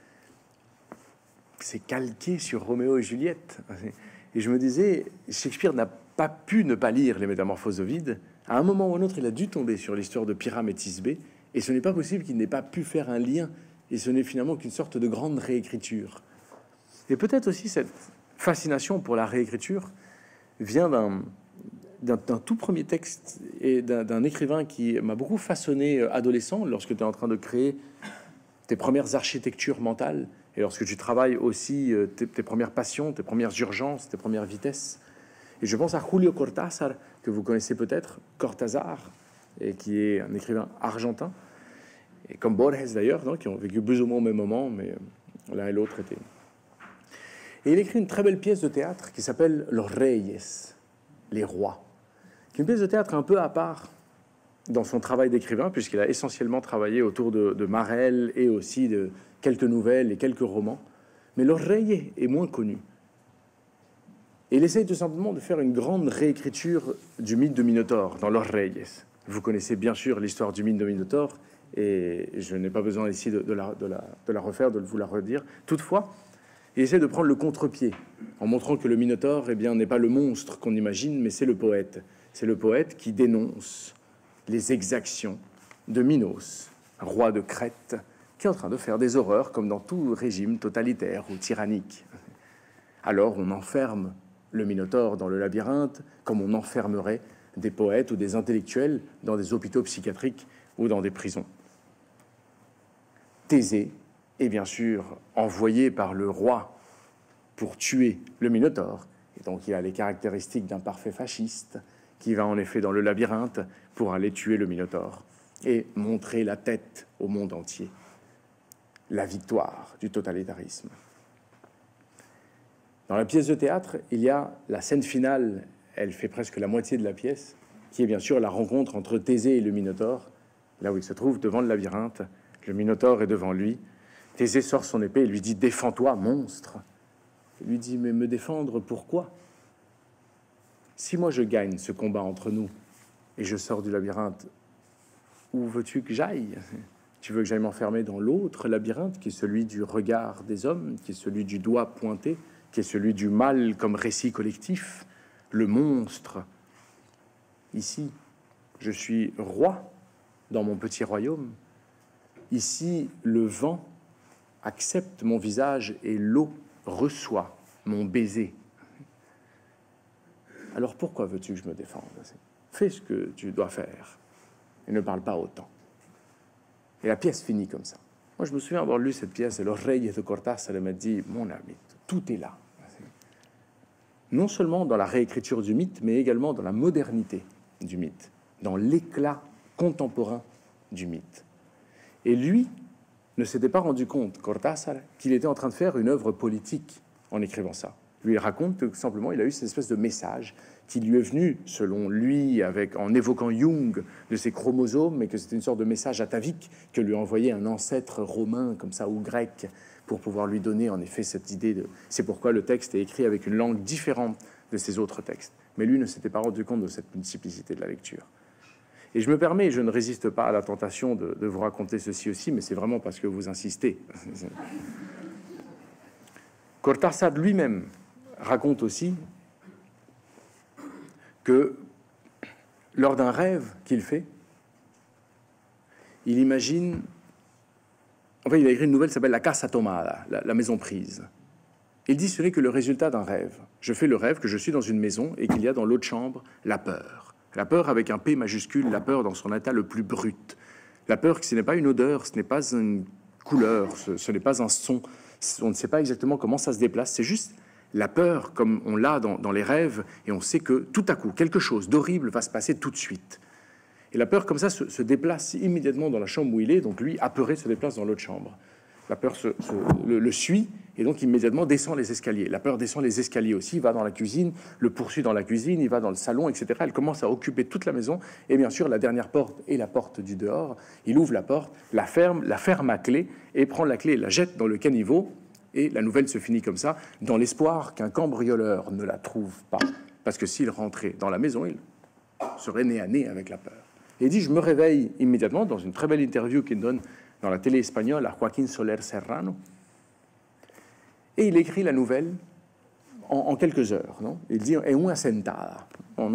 [SPEAKER 2] C'est calqué sur Roméo et Juliette. Et je me disais, Shakespeare n'a pas pu ne pas lire les Métamorphoses d'Ovide. À un moment ou un autre, il a dû tomber sur l'histoire de Pyrame et Thisbé. Et ce n'est pas possible qu'il n'ait pas pu faire un lien. Et ce n'est finalement qu'une sorte de grande réécriture. Et peut-être aussi cette fascination pour la réécriture vient d'un tout premier texte et d'un écrivain qui m'a beaucoup façonné adolescent, lorsque tu es en train de créer tes premières architectures mentales et lorsque tu travailles aussi tes premières passions, tes premières urgences, tes premières vitesses. Et je pense à Julio Cortázar, que vous connaissez peut-être, Cortázar, et qui est un écrivain argentin, et comme Borges d'ailleurs, qui ont vécu plus ou moins au même moment, mais l'un et l'autre étaient... Et il écrit une très belle pièce de théâtre qui s'appelle Los Reyes, les rois, qui est une pièce de théâtre un peu à part dans son travail d'écrivain, puisqu'il a essentiellement travaillé autour de Marel et aussi de quelques nouvelles et quelques romans. Mais Los Reyes est moins connu. Et il essaye tout simplement de faire une grande réécriture du mythe de Minotaure dans Los Reyes. Vous connaissez bien sûr l'histoire du mythe de Minotaure, et je n'ai pas besoin ici de la refaire, de vous la redire. Toutefois, il essaie de prendre le contre-pied en montrant que le Minotaure, n'est pas le monstre qu'on imagine, mais c'est le poète. C'est le poète qui dénonce les exactions de Minos, roi de Crète, qui est en train de faire des horreurs comme dans tout régime totalitaire ou tyrannique. Alors on enferme le Minotaure dans le labyrinthe, comme on enfermerait des poètes ou des intellectuels dans des hôpitaux psychiatriques ou dans des prisons. Thésée est bien sûr envoyé par le roi pour tuer le Minotaure. Et donc il a les caractéristiques d'un parfait fasciste qui va en effet dans le labyrinthe pour aller tuer le Minotaure et montrer la tête au monde entier. La victoire du totalitarisme. Dans la pièce de théâtre, il y a la scène finale, elle fait presque la moitié de la pièce, qui est bien sûr la rencontre entre Thésée et le Minotaure, là où il se trouve devant le labyrinthe. Le Minotaure est devant lui. Thésée sort son épée et lui dit « Défends-toi, monstre !» Il lui dit, mais me défendre, pourquoi? Si moi je gagne ce combat entre nous et je sors du labyrinthe, où veux-tu que j'aille? Tu veux que j'aille m'enfermer dans l'autre labyrinthe, qui est celui du regard des hommes, qui est celui du doigt pointé, qui est celui du mal comme récit collectif, le monstre. Ici, je suis roi dans mon petit royaume. Ici, le vent accepte mon visage et l'eau reçoit mon baiser. Alors pourquoi veux-tu que je me défende? Fais ce que tu dois faire et ne parle pas autant. Et la pièce finit comme ça. Moi, je me souviens avoir lu cette pièce et l'oreille de Cortázar m'a dit, mon ami, tout est là. Non seulement dans la réécriture du mythe, mais également dans la modernité du mythe, dans l'éclat contemporain du mythe. Et lui ne s'était pas rendu compte, Cortázar, qu'il était en train de faire une œuvre politique en écrivant ça. Lui, il raconte que simplement, il a eu cette espèce de message qui lui est venu, selon lui, en évoquant Jung de ses chromosomes, mais que c'était une sorte de message atavique que lui envoyait un ancêtre romain, comme ça, ou grec, pour pouvoir lui donner, en effet, cette idée de... C'est pourquoi le texte est écrit avec une langue différente de ses autres textes. Mais lui ne s'était pas rendu compte de cette multiplicité de la lecture. Et je me permets, je ne résiste pas à la tentation de vous raconter ceci aussi, mais c'est vraiment parce que vous insistez. Cortázar lui-même raconte aussi que lors d'un rêve qu'il fait, il imagine... Enfin, il a écrit une nouvelle qui s'appelle La Casa Tomada, la maison prise. Il dit ce n'est que le résultat d'un rêve. Je fais le rêve que je suis dans une maison et qu'il y a dans l'autre chambre la peur. La peur avec un P majuscule, la peur dans son état le plus brut. La peur que ce n'est pas une odeur, ce n'est pas une couleur, ce n'est pas un son. On ne sait pas exactement comment ça se déplace. C'est juste la peur comme on l'a dans les rêves et on sait que tout à coup, quelque chose d'horrible va se passer tout de suite. Et la peur comme ça se déplace immédiatement dans la chambre où il est. Donc lui, apeuré, se déplace dans l'autre chambre. La peur le suit et donc immédiatement descend les escaliers. La peur descend les escaliers aussi, il va dans la cuisine, le poursuit dans la cuisine, il va dans le salon, etc. Elle commence à occuper toute la maison. Et bien sûr, la dernière porte est la porte du dehors. Il ouvre la porte, la ferme à clé et prend la clé et la jette dans le caniveau. Et la nouvelle se finit comme ça, dans l'espoir qu'un cambrioleur ne la trouve pas. Parce que s'il rentrait dans la maison, il serait nez à nez avec la peur. Et il dit, je me réveille immédiatement dans une très belle interview qu'il donne dans la télé espagnole à Joaquín Soler Serrano. Et il écrit la nouvelle en quelques heures. Non, il dit, et una sentada, en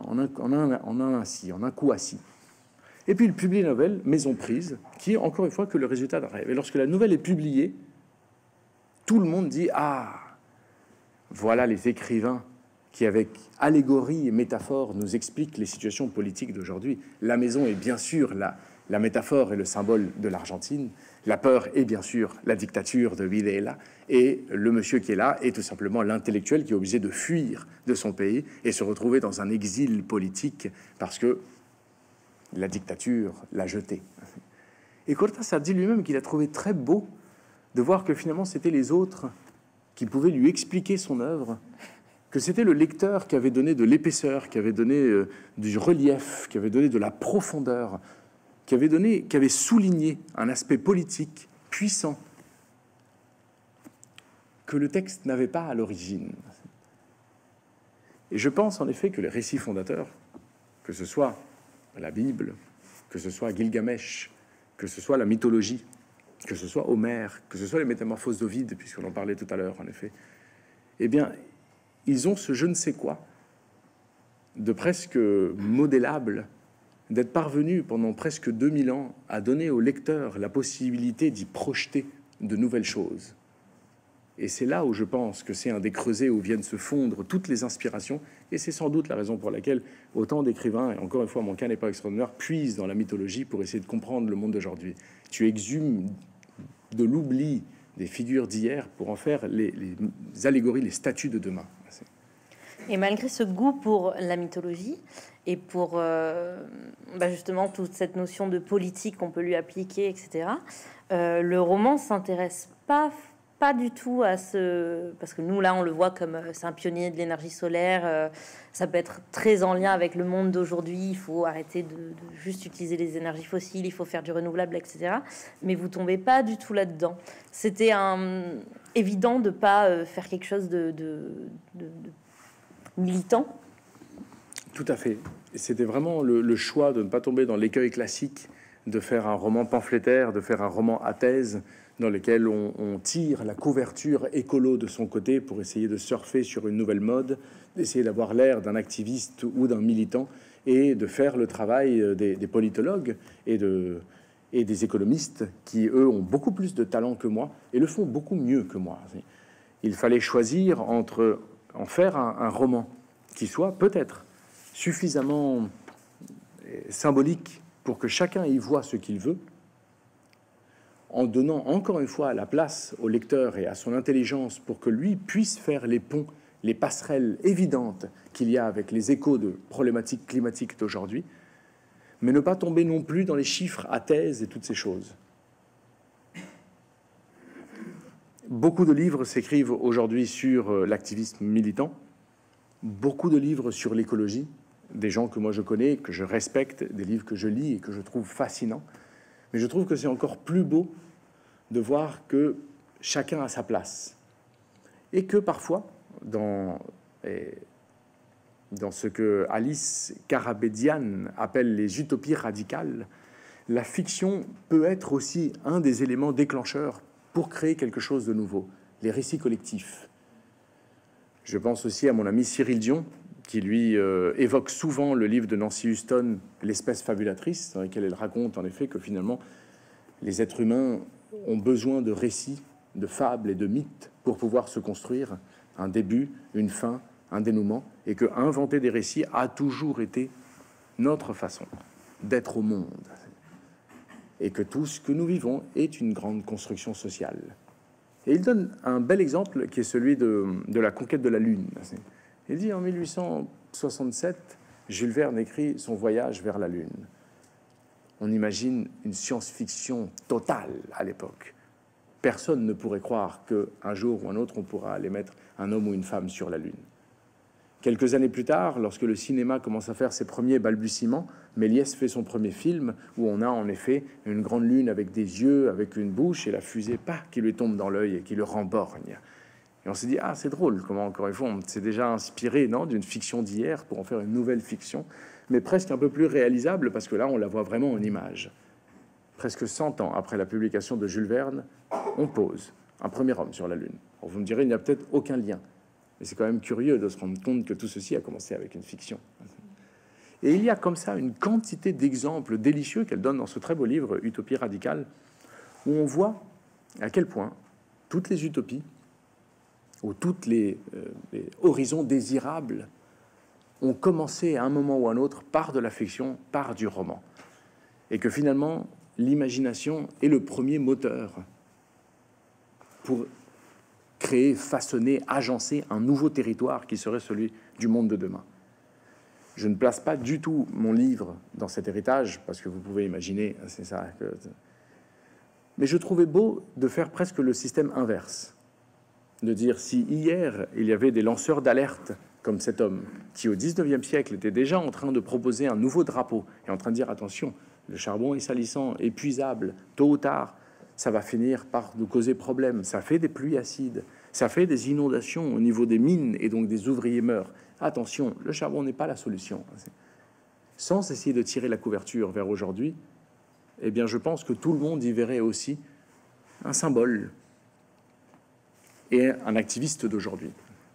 [SPEAKER 2] un coup assis. Et puis il publie la nouvelle, Maison prise, qui est encore une fois que le résultat d'un rêve. Et lorsque la nouvelle est publiée, tout le monde dit, ah, voilà les écrivains qui, avec allégorie et métaphore, nous expliquent les situations politiques d'aujourd'hui. La maison est bien sûr la métaphore et le symbole de l'Argentine. La peur est bien sûr la dictature de Videla. Et le monsieur qui est là est tout simplement l'intellectuel qui est obligé de fuir de son pays et se retrouver dans un exil politique parce que la dictature l'a jeté. Et Cortázar dit lui-même qu'il a trouvé très beau de voir que finalement c'était les autres qui pouvaient lui expliquer son œuvre, que c'était le lecteur qui avait donné de l'épaisseur, qui avait donné du relief, qui avait donné de la profondeur, qui avait souligné un aspect politique puissant que le texte n'avait pas à l'origine. Et je pense en effet que les récits fondateurs, que ce soit la Bible, que ce soit Gilgamesh, que ce soit la mythologie, que ce soit Homère, que ce soit les métamorphoses d'Ovide, puisqu'on en parlait tout à l'heure en effet, eh bien, ils ont ce je ne sais quoi de presque modélable, d'être parvenus pendant presque 2000 ans à donner au lecteur la possibilité d'y projeter de nouvelles choses. Et c'est là où je pense que c'est un des creusets où viennent se fondre toutes les inspirations, et c'est sans doute la raison pour laquelle autant d'écrivains, et encore une fois, mon cas n'est pas extraordinaire, puisent dans la mythologie pour essayer de comprendre le monde d'aujourd'hui. Tu exhumes de l'oubli des figures d'hier pour en faire les allégories, les statues de demain.
[SPEAKER 1] Et malgré ce goût pour la mythologie et pour justement toute cette notion de politique qu'on peut lui appliquer, etc., le roman s'intéresse pas pas du tout à ce... Parce que nous, là, on le voit comme c'est un pionnier de l'énergie solaire. Ça peut être très en lien avec le monde d'aujourd'hui. Il faut arrêter de juste utiliser les énergies fossiles. Il faut faire du renouvelable, etc. Mais vous tombez pas du tout là-dedans. C'était évident de pas faire quelque chose de militant.
[SPEAKER 2] Tout à fait. C'était vraiment le choix de ne pas tomber dans l'écueil classique, de faire un roman pamphlétaire, de faire un roman à thèse, dans lequel on tire la couverture écolo de son côté pour essayer de surfer sur une nouvelle mode, d'essayer d'avoir l'air d'un activiste ou d'un militant, et de faire le travail des politologues et des économistes qui, eux, ont beaucoup plus de talent que moi et le font beaucoup mieux que moi. Il fallait choisir entre en faire un roman qui soit peut-être suffisamment symbolique pour que chacun y voit ce qu'il veut, en donnant encore une fois la place au lecteur et à son intelligence pour que lui puisse faire les ponts, les passerelles évidentes qu'il y a avec les échos de problématiques climatiques d'aujourd'hui, mais ne pas tomber non plus dans les chiffres à thèse et toutes ces choses. Beaucoup de livres s'écrivent aujourd'hui sur l'activisme militant, beaucoup de livres sur l'écologie, des gens que moi je connais, que je respecte, des livres que je lis et que je trouve fascinants. Mais je trouve que c'est encore plus beau de voir que chacun a sa place. Et que parfois, dans ce que Alice Karabedian appelle les utopies radicales, la fiction peut être aussi un des éléments déclencheurs pour créer quelque chose de nouveau, les récits collectifs. Je pense aussi à mon ami Cyril Dion, qui lui évoque souvent le livre de Nancy Huston, L'espèce fabulatrice, dans lequel elle raconte en effet que finalement les êtres humains ont besoin de récits, de fables et de mythes pour pouvoir se construire un début, une fin, un dénouement, et que inventer des récits a toujours été notre façon d'être au monde, et que tout ce que nous vivons est une grande construction sociale. Et il donne un bel exemple qui est celui de la conquête de la Lune. Il dit en 1867, Jules Verne écrit son voyage vers la Lune. On imagine une science-fiction totale à l'époque. Personne ne pourrait croire qu'un jour ou un autre, on pourra aller mettre un homme ou une femme sur la Lune. Quelques années plus tard, lorsque le cinéma commence à faire ses premiers balbutiements, Méliès fait son premier film où on a en effet une grande lune avec des yeux, avec une bouche et la fusée qui lui tombe dans l'œil et qui le remborgne. Et on s'est dit, ah, c'est drôle, comment encore une fois, on s'est déjà inspiré d'une fiction d'hier pour en faire une nouvelle fiction, mais presque un peu plus réalisable parce que là, on la voit vraiment en image. Presque 100 ans après la publication de Jules Verne, on pose un premier homme sur la Lune. Alors vous me direz, il n'y a peut-être aucun lien. Mais c'est quand même curieux de se rendre compte que tout ceci a commencé avec une fiction. Et il y a comme ça une quantité d'exemples délicieux qu'elle donne dans ce très beau livre, Utopie radicale, où on voit à quel point toutes les utopies, ou toutes les horizons désirables, ont commencé à un moment ou à un autre par de la fiction, par du roman. Et que finalement, l'imagination est le premier moteur pour créer, façonner, agencer un nouveau territoire qui serait celui du monde de demain. Je ne place pas du tout mon livre dans cet héritage, parce que vous pouvez imaginer, c'est ça. Mais je trouvais beau de faire presque le système inverse, de dire si hier il y avait des lanceurs d'alerte comme cet homme qui au 19e siècle était déjà en train de proposer un nouveau drapeau et en train de dire attention, le charbon est salissant, épuisable, tôt ou tard, ça va finir par nous causer problème. Ça fait des pluies acides, ça fait des inondations au niveau des mines et donc des ouvriers meurent. Attention, le charbon n'est pas la solution. Sans essayer de tirer la couverture vers aujourd'hui, eh bien, je pense que tout le monde y verrait aussi un symbole et un activiste d'aujourd'hui.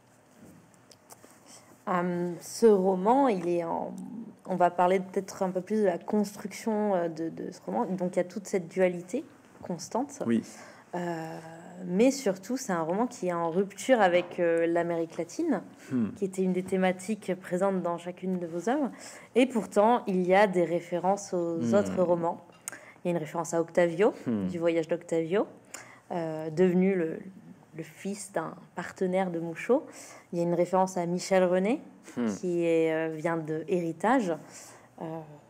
[SPEAKER 1] Ce roman, on va parler peut-être un peu plus de la construction de ce roman. Donc, il y a toute cette dualité constante.
[SPEAKER 2] Oui.
[SPEAKER 1] Mais surtout, c'est un roman qui est en rupture avec l'Amérique latine, qui était une des thématiques présentes dans chacune de vos œuvres. Et pourtant, il y a des références aux autres romans. Il y a une référence à Octavio, du voyage d'Octavio, devenu le fils d'un partenaire de Mouchot. Il y a une référence à Michel René, qui vient de Héritage.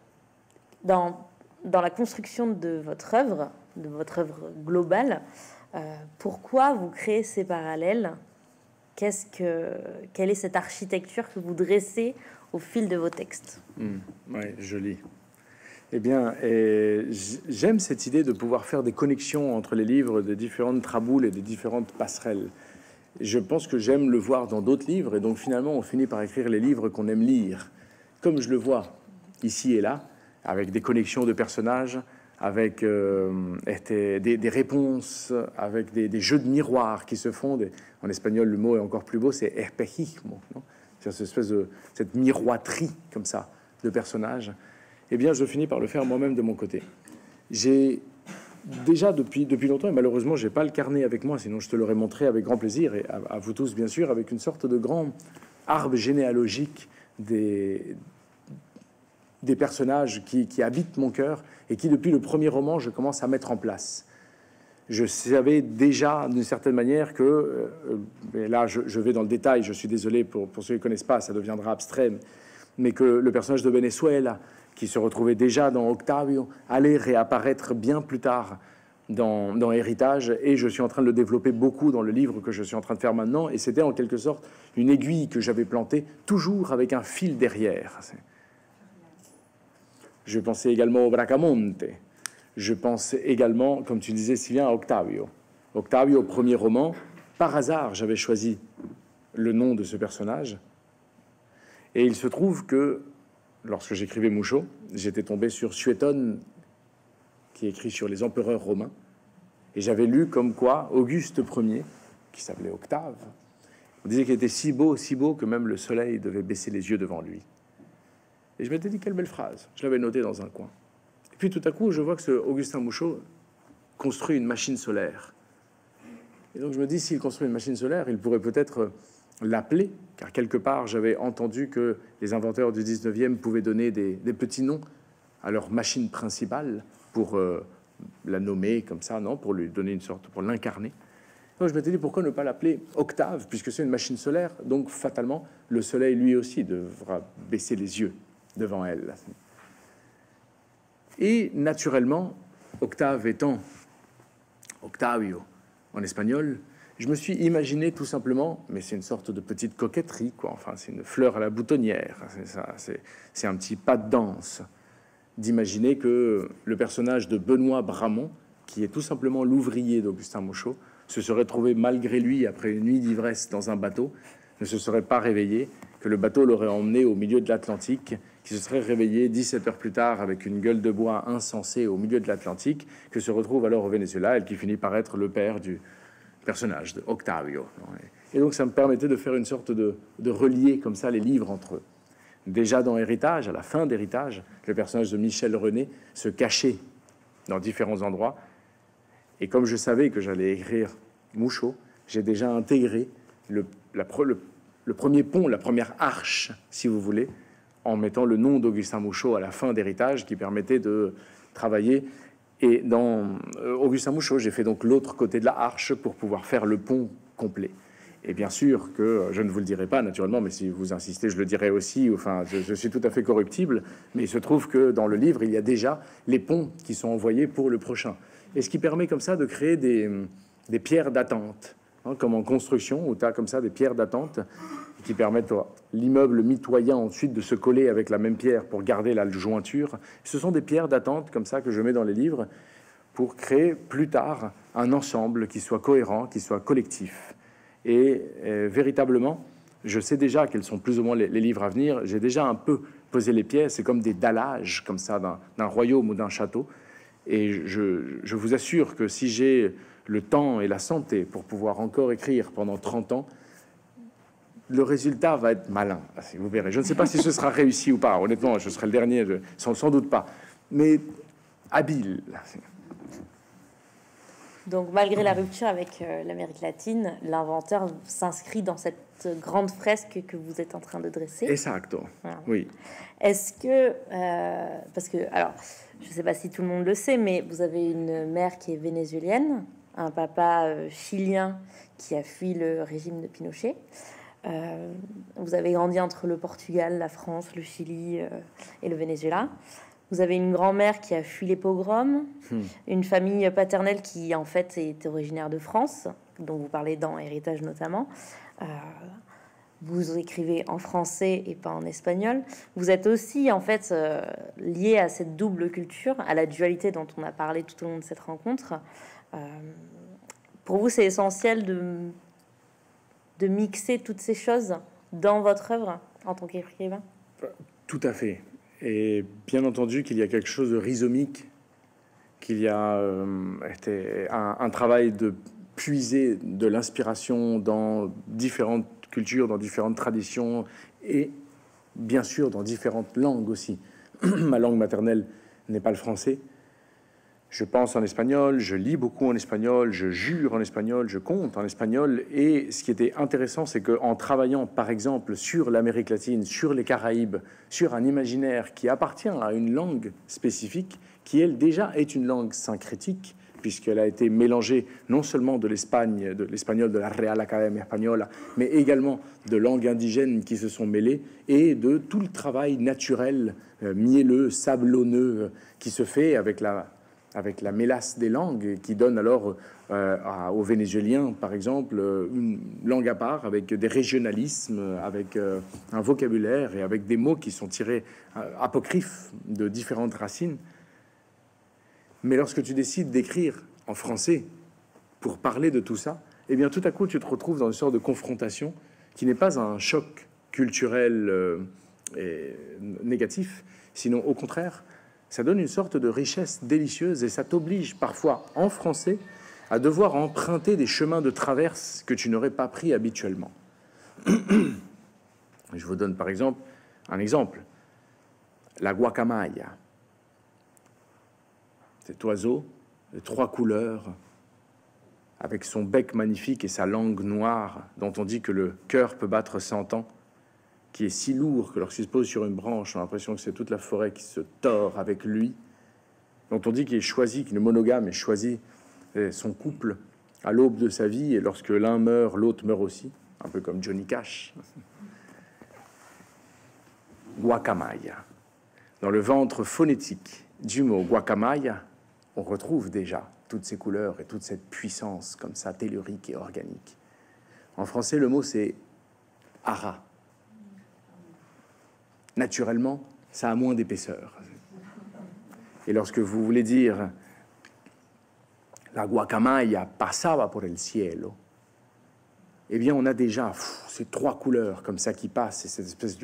[SPEAKER 1] Dans la construction de votre œuvre globale, Pourquoi vous créez ces parallèles? Quelle est cette architecture que vous dressez au fil de vos textes?
[SPEAKER 2] Ouais, joli. Eh bien, j'aime cette idée de pouvoir faire des connexions entre les livres, de différentes traboules et des différentes passerelles. Je pense que j'aime le voir dans d'autres livres, et donc finalement, on finit par écrire les livres qu'on aime lire, comme je le vois ici et là, avec des connexions de personnages, avec des réponses, avec des jeux de miroirs qui se font. En espagnol, le mot est encore plus beau, c'est espejismo, non? C'est cette espèce de cette miroiterie comme ça de personnages. Eh bien, je finis par le faire moi-même de mon côté. J'ai déjà depuis longtemps, et malheureusement, j'ai pas le carnet avec moi, sinon je te l'aurais montré avec grand plaisir, et à vous tous, bien sûr, avec une sorte de grand arbre généalogique des personnages qui habitent mon cœur et qui, depuis le premier roman, je commence à mettre en place. Je savais déjà, d'une certaine manière, que, et là, je vais dans le détail, je suis désolé pour ceux qui ne connaissent pas, ça deviendra abstrait, mais que le personnage de Venezuela, qui se retrouvait déjà dans Octavio, allait réapparaître bien plus tard dans Héritage, et je suis en train de le développer beaucoup dans le livre que je suis en train de faire maintenant, et c'était en quelque sorte une aiguille que j'avais plantée, toujours avec un fil derrière. Je pensais également au Bracamonte. Je pense également, comme tu disais si bien, à Octavio. Octavio, premier roman, par hasard, j'avais choisi le nom de ce personnage. Et il se trouve que, lorsque j'écrivais Mouchot, j'étais tombé sur Suétone, qui écrit sur les empereurs romains. Et j'avais lu comme quoi Auguste Ier, qui s'appelait Octave, on disait qu'il était si beau que même le soleil devait baisser les yeux devant lui. Et je m'étais dit, quelle belle phrase. Je l'avais noté dans un coin. Et puis tout à coup, je vois que ce Augustin Mouchot construit une machine solaire. Et donc je me dis, s'il construit une machine solaire, il pourrait peut-être l'appeler, car quelque part, j'avais entendu que les inventeurs du 19e pouvaient donner des petits noms à leur machine principale pour la nommer comme ça, non, pour lui donner une sorte, pour l'incarner. Donc je m'étais dit, pourquoi ne pas l'appeler Octave, puisque c'est une machine solaire, donc fatalement, le soleil lui aussi devra baisser les yeux devant elle. Et naturellement, Octave étant Octavio en espagnol, je me suis imaginé tout simplement, mais c'est une sorte de petite coquetterie, quoi. Enfin, c'est une fleur à la boutonnière, c'est ça, c'est un petit pas de danse, d'imaginer que le personnage de Benoît Bramont, qui est tout simplement l'ouvrier d'Augustin Mouchot, se serait trouvé malgré lui après une nuit d'ivresse dans un bateau, ne se serait pas réveillé, que le bateau l'aurait emmené au milieu de l'Atlantique, qui se serait réveillé 17 heures plus tard avec une gueule de bois insensée au milieu de l'Atlantique, que se retrouve alors au Venezuela, et qui finit par être le père du personnage de Octavio. Et donc ça me permettait de faire une sorte de relier comme ça les livres entre eux. Déjà dans Héritage, à la fin d'Héritage, le personnage de Michel René se cachait dans différents endroits. Et comme je savais que j'allais écrire Mouchot, j'ai déjà intégré le premier pont, la première arche, si vous voulez, en mettant le nom d'Augustin Mouchot à la fin d'Héritage, qui permettait de travailler. Et dans Augustin Mouchot, j'ai fait donc l'autre côté de la arche pour pouvoir faire le pont complet. Et bien sûr que je ne vous le dirai pas, naturellement, mais si vous insistez, je le dirai aussi. Enfin, je suis tout à fait corruptible, mais il se trouve que dans le livre, il y a déjà les ponts qui sont envoyés pour le prochain. Et ce qui permet comme ça de créer des pierres d'attente, hein, comme en construction, où tu as comme ça des pierres d'attente qui permettent l'immeuble mitoyen ensuite de se coller avec la même pierre pour garder la jointure. Ce sont des pierres d'attente comme ça que je mets dans les livres pour créer plus tard un ensemble qui soit cohérent, qui soit collectif. Et véritablement, je sais déjà quels sont plus ou moins les livres à venir. J'ai déjà un peu posé les pièces. C'est comme des dallages comme ça d'un royaume ou d'un château. Et je vous assure que si j'ai le temps et la santé pour pouvoir encore écrire pendant 30 ans, le résultat va être malin. Vous verrez. Je ne sais pas si ce sera réussi ou pas. Honnêtement, je serai le dernier, sans doute pas. Mais habile.
[SPEAKER 1] Donc, malgré la rupture avec l'Amérique latine, l'inventeur s'inscrit dans cette grande fresque que vous êtes en train de dresser.
[SPEAKER 2] Exacto. Voilà. Oui.
[SPEAKER 1] Est-ce que, parce que, alors, je ne sais pas si tout le monde le sait, mais vous avez une mère qui est vénézuélienne, un papa chilien qui a fui le régime de Pinochet. Vous avez grandi entre le Portugal, la France, le Chili et le Venezuela. Vous avez une grand-mère qui a fui les pogroms, une famille paternelle qui en fait est originaire de France, dont vous parlez dans Héritage notamment. Vous écrivez en français et pas en espagnol. Vous êtes aussi en fait lié à cette double culture, à la dualité dont on a parlé tout au long de cette rencontre. Pour vous, c'est essentiel de mixer toutes ces choses dans votre œuvre en tant qu'écrivain?
[SPEAKER 2] Tout à fait. Et bien entendu qu'il y a quelque chose de rhizomique, qu'il y a un travail de puiser de l'inspiration dans différentes cultures, dans différentes traditions et bien sûr dans différentes langues aussi. Ma langue maternelle n'est pas le français. Je pense en espagnol, je lis beaucoup en espagnol, je jure en espagnol, je compte en espagnol. Et ce qui était intéressant, c'est qu'en travaillant, par exemple, sur l'Amérique latine, sur les Caraïbes, sur un imaginaire qui appartient à une langue spécifique, qui, elle, déjà est une langue syncrétique, puisqu'elle a été mélangée non seulement de l'Espagne, de l'espagnol de la Real Academia Española, mais également de langues indigènes qui se sont mêlées, et de tout le travail naturel, mielleux, sablonneux, qui se fait avec la mélasse des langues, qui donne alors aux Vénézuéliens, par exemple, une langue à part, avec des régionalismes, avec un vocabulaire et avec des mots qui sont tirés apocryphes de différentes racines. Mais lorsque tu décides d'écrire en français pour parler de tout ça, eh bien, tout à coup, tu te retrouves dans une sorte de confrontation qui n'est pas un choc culturel et négatif, sinon au contraire, ça donne une sorte de richesse délicieuse et ça t'oblige parfois, en français, à devoir emprunter des chemins de traverse que tu n'aurais pas pris habituellement. Je vous donne par exemple un exemple. La guacamaya. Cet oiseau de 3 couleurs, avec son bec magnifique et sa langue noire, dont on dit que le cœur peut battre 100 ans, qui est si lourd que lorsqu'il se pose sur une branche, on a l'impression que c'est toute la forêt qui se tord avec lui, dont on dit qu'il est choisi, qu'il est monogame et choisit son couple à l'aube de sa vie, et lorsque l'un meurt, l'autre meurt aussi, un peu comme Johnny Cash. Guacamaya. Dans le ventre phonétique du mot guacamaya, on retrouve déjà toutes ces couleurs et toute cette puissance comme ça, tellurique et organique. En français, le mot c'est ara. Naturellement, ça a moins d'épaisseur. Et lorsque vous voulez dire la guacamaya pasaba por el cielo, eh bien, on a déjà ces 3 couleurs comme ça qui passent, et cette espèce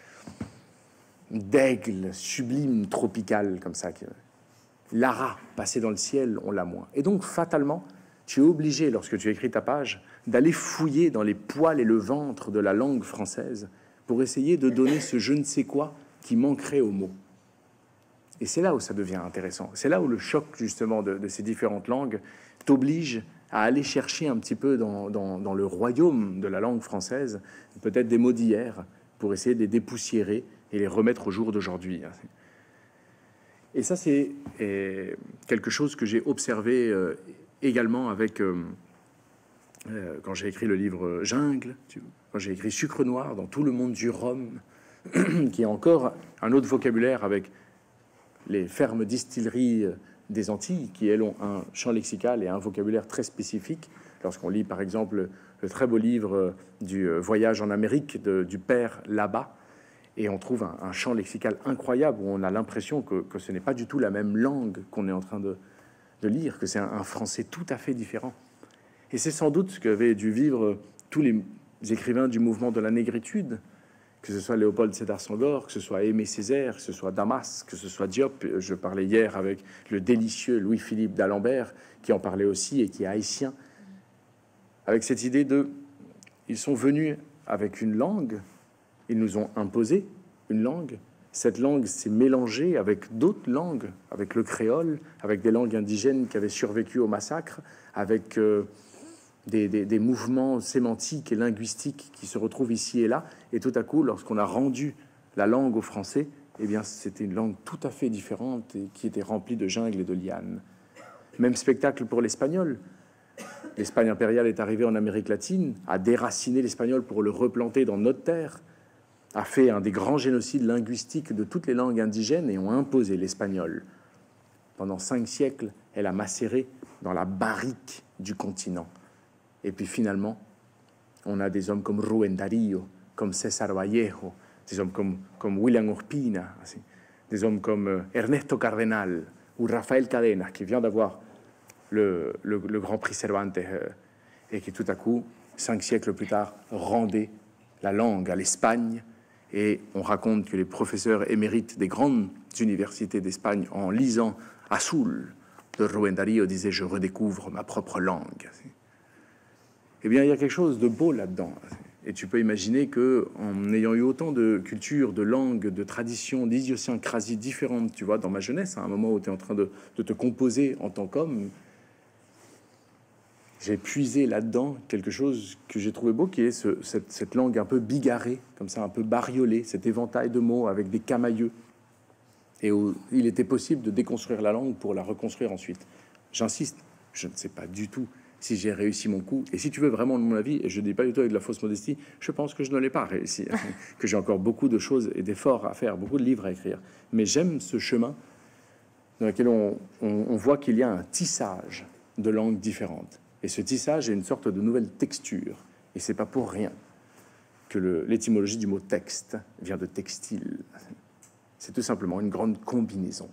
[SPEAKER 2] d'aigle sublime tropical comme ça. L'ara passé dans le ciel, on l'a moins. Et donc, fatalement, tu es obligé, lorsque tu écris ta page, d'aller fouiller dans les poils et le ventre de la langue française pour essayer de donner ce je ne sais quoi qui manquerait au mot. Et c'est là où ça devient intéressant. C'est là où le choc, justement, de ces différentes langues t'oblige à aller chercher un petit peu dans le royaume de la langue française, peut-être des mots d'hier, pour essayer de les dépoussiérer et les remettre au jour d'aujourd'hui. Et ça, c'est quelque chose que j'ai observé également avec... quand j'ai écrit le livre Jungle, quand j'ai écrit Sucre Noir, dans tout le monde du rhum, qui est encore un autre vocabulaire avec les fermes distilleries des Antilles, qui elles ont un champ lexical et un vocabulaire très spécifique. Lorsqu'on lit par exemple le très beau livre du voyage en Amérique du père là-bas, et on trouve un champ lexical incroyable où on a l'impression que ce n'est pas du tout la même langue qu'on est en train de lire, que c'est un français tout à fait différent. Et c'est sans doute ce qu'avaient dû vivre tous les écrivains du mouvement de la négritude, que ce soit Léopold Sédar Senghor, que ce soit Aimé Césaire, que ce soit Damas, que ce soit Diop. Je parlais hier avec le délicieux Louis-Philippe d'Alembert, qui en parlait aussi et qui est haïtien, avec cette idée de... Ils sont venus avec une langue, ils nous ont imposé une langue. Cette langue s'est mélangée avec d'autres langues, avec le créole, avec des langues indigènes qui avaient survécu au massacre, avec... Des mouvements sémantiques et linguistiques qui se retrouvent ici et là. Et tout à coup, lorsqu'on a rendu la langue aux Français, eh bien, c'était une langue tout à fait différente et qui était remplie de jungle et de lianes. Même spectacle pour l'espagnol. L'Espagne impériale est arrivée en Amérique latine, a déraciné l'espagnol pour le replanter dans notre terre. a fait un des grands génocides linguistiques de toutes les langues indigènes et ont imposé l'espagnol. Pendant 5 siècles, elle a macéré dans la barrique du continent. Et puis finalement, on a des hommes comme Rubén Darío, comme César Vallejo, des hommes comme William Ospina, des hommes comme Ernesto Cardenal ou Rafael Cadenas, qui vient d'avoir le Grand Prix Cervantes et qui tout à coup, 5 siècles plus tard, rendait la langue à l'Espagne. Et on raconte que les professeurs émérites des grandes universités d'Espagne, en lisant Azul de Rubén Darío, disaient « Je redécouvre ma propre langue ». Eh bien, il y a quelque chose de beau là-dedans. Et tu peux imaginer que, en ayant eu autant de cultures, de langues, de traditions, d'idiosyncrasies différentes, tu vois, dans ma jeunesse, à un moment où tu es en train de te composer en tant qu'homme, j'ai puisé là-dedans quelque chose que j'ai trouvé beau, qui est cette langue un peu bigarrée, comme ça, un peu bariolée, cet éventail de mots avec des camailleux, et où il était possible de déconstruire la langue pour la reconstruire ensuite. J'insiste, je ne sais pas du tout si j'ai réussi mon coup. Et si tu veux vraiment mon avis, et je ne dis pas du tout avec de la fausse modestie, je pense que je ne l'ai pas réussi, que j'ai encore beaucoup de choses et d'efforts à faire, beaucoup de livres à écrire. Mais j'aime ce chemin dans lequel on voit qu'il y a un tissage de langues différentes. Et ce tissage est une sorte de nouvelle texture. Et c'est pas pour rien que l'étymologie du mot texte vient de textile. C'est tout simplement une grande combinaison.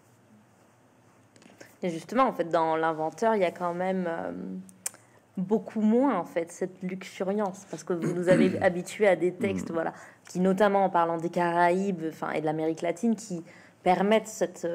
[SPEAKER 1] Et justement, en fait, dans l'inventeur, il y a quand même beaucoup moins, en fait, cette luxuriance, parce que vous nous avez habitués à des textes, voilà, qui, notamment en parlant des Caraïbes, enfin, et de l'Amérique latine, qui permettent cette